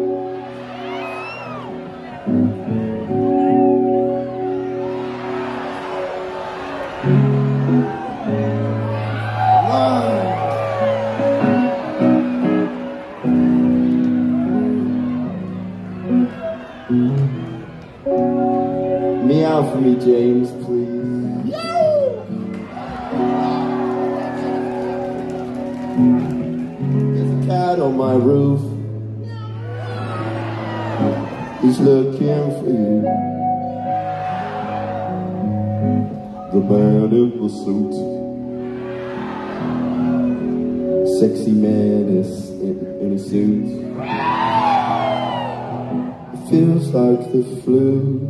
Meow for me, James, please. There's a cat on my roof. He's looking for you. The man in the suit. Sexy man is in a suit. It feels like the flu.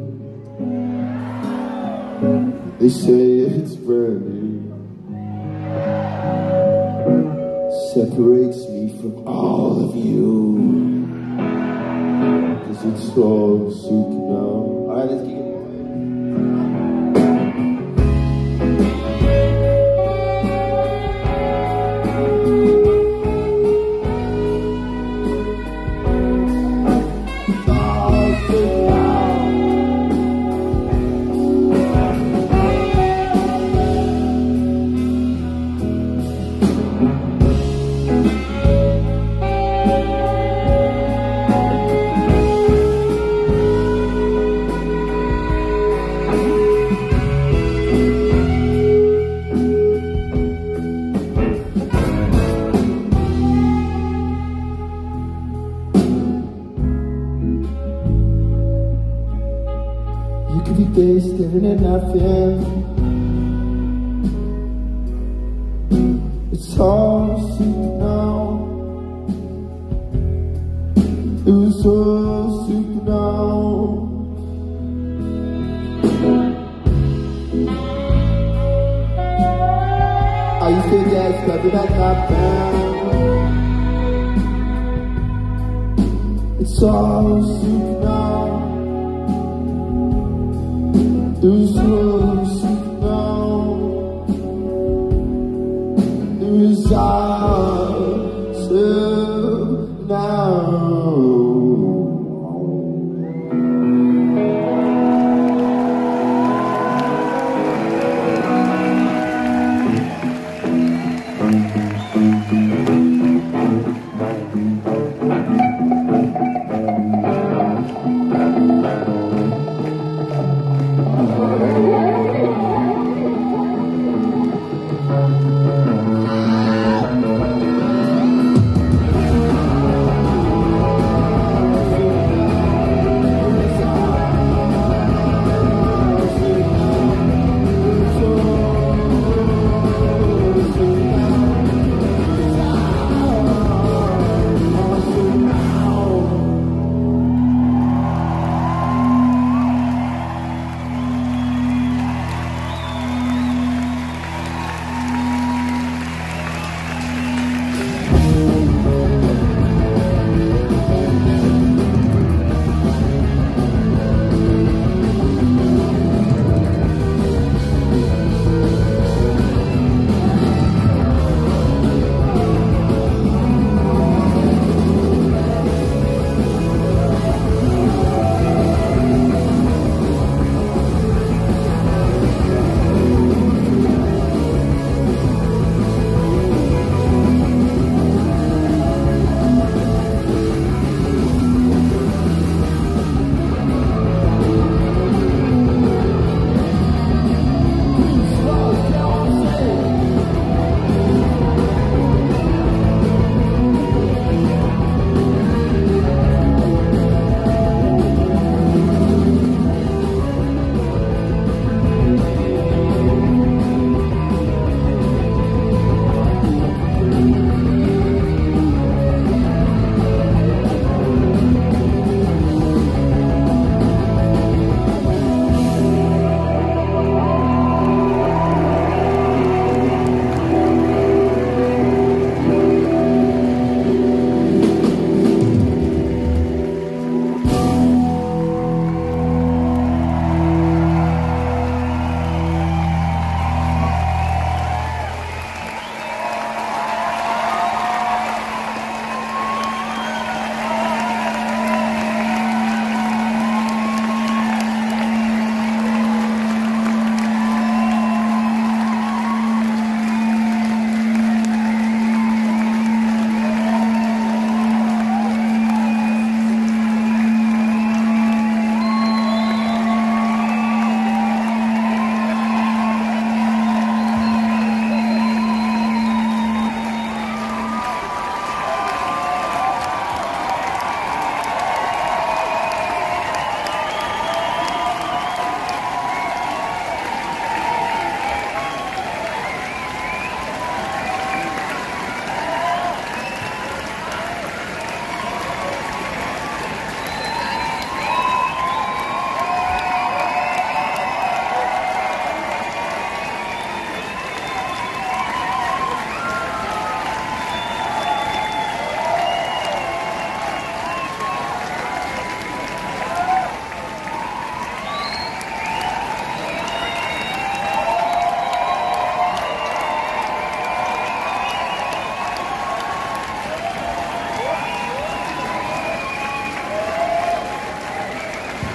They say it's brand new. Separates me from all of you. 'Cause it's all soup now. Alright, let's keep it You could be there staring at nothing. It's all super now. It was all super now. Are you still there staring at nothing? It's all super now. There's no secret now. There is ourselves now.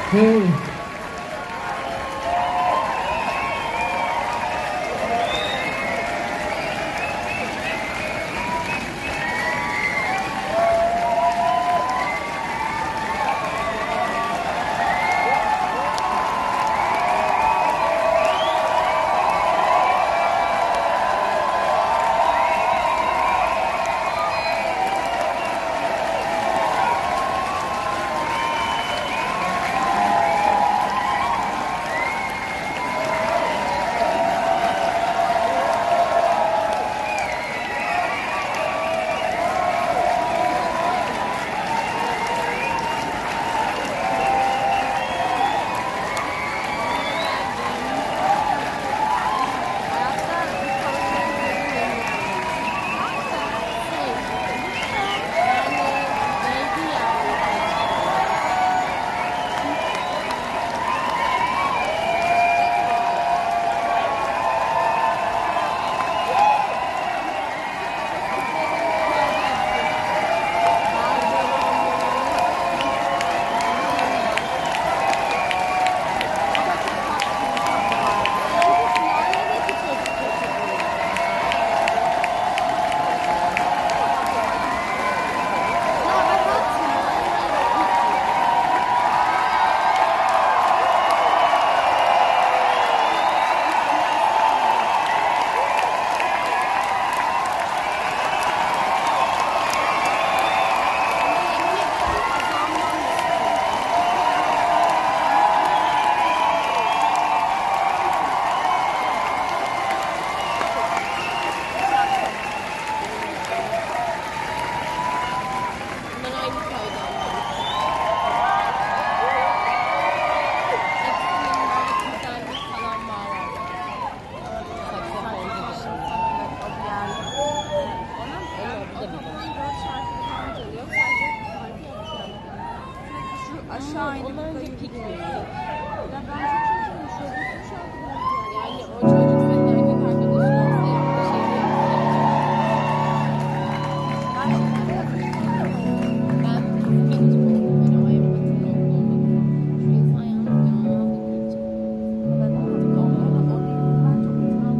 Hey. Aşağı inip ondan önce pikniği. Ya ben çok şaşırdım. Şöyle bir şarkı oldu yani. Yani o çocuk senin erkek arkadaşın olsa yaptığı şeyi yapacak. Ben gıcık oldum. Hani o empatinin olduğunu. Şu insan yalnız inanılmaz bir gıcık. Ben onlarla o değil. Ben çok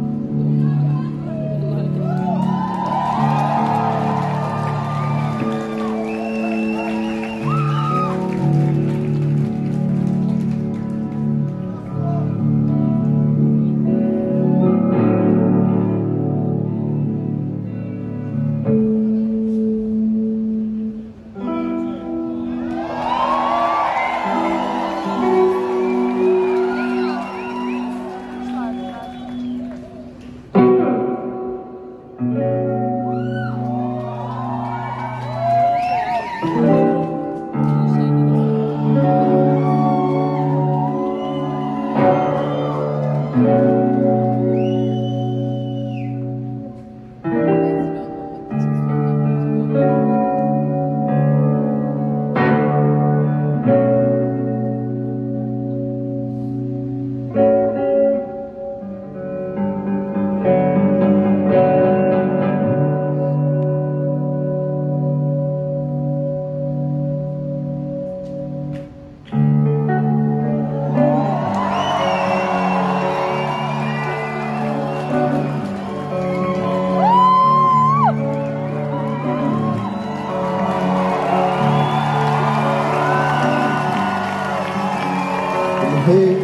hate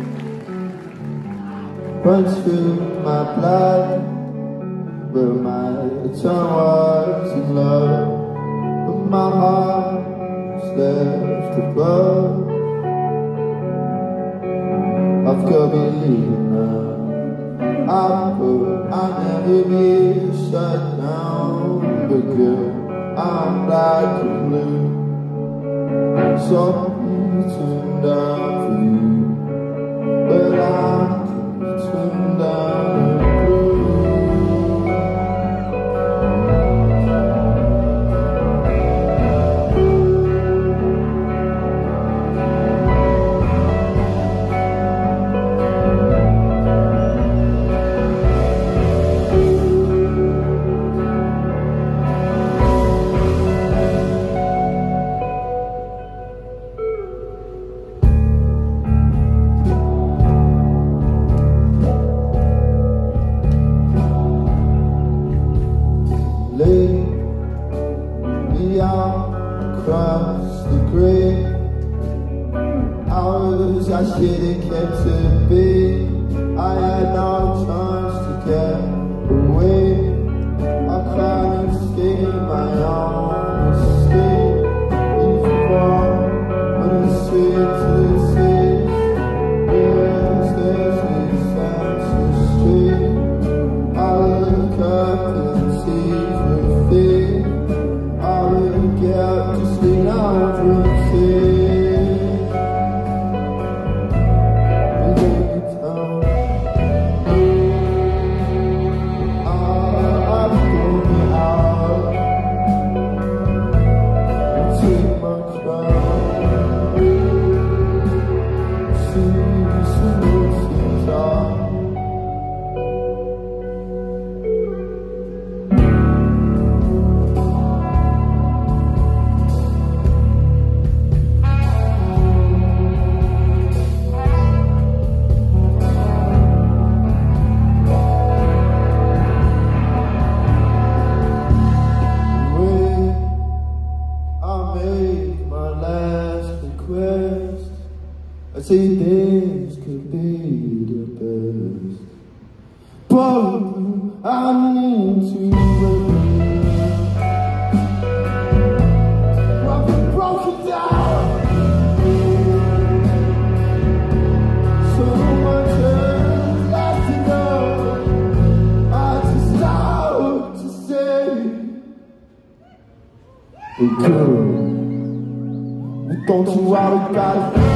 runs through my blood, where my tongue was in love, but my heart's left above. I've got to leave now. I'll never be shut down, but girl, I'm like a blue. Something turned down for you, but I'm turned down blue. me out across the grave. Hours I should've kept to be. I had no chance to get away. I can't escape my own escape. You've gone on a street to the seas. Where there's Central Street. I look up and see the fear. I will get just enough routine. I say this could be the best, but I need to break. I've been broken down, so much left to go. I just out to say, girl, don't you out of God.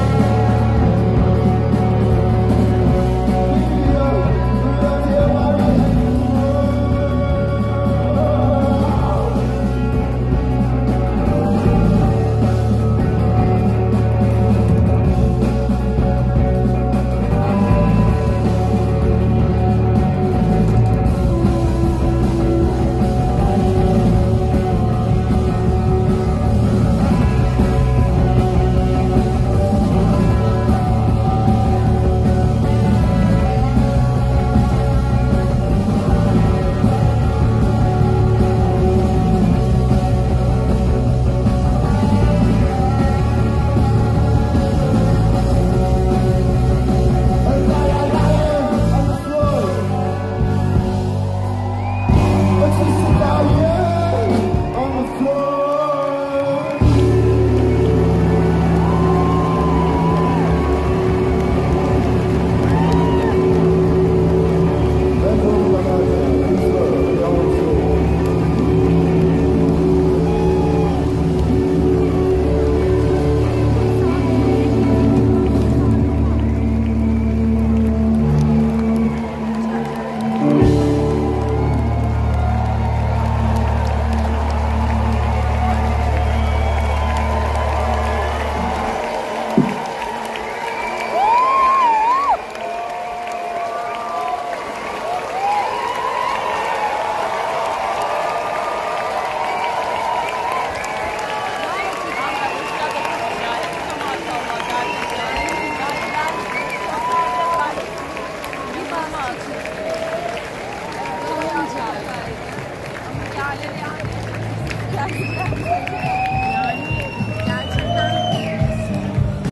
Gerçekten.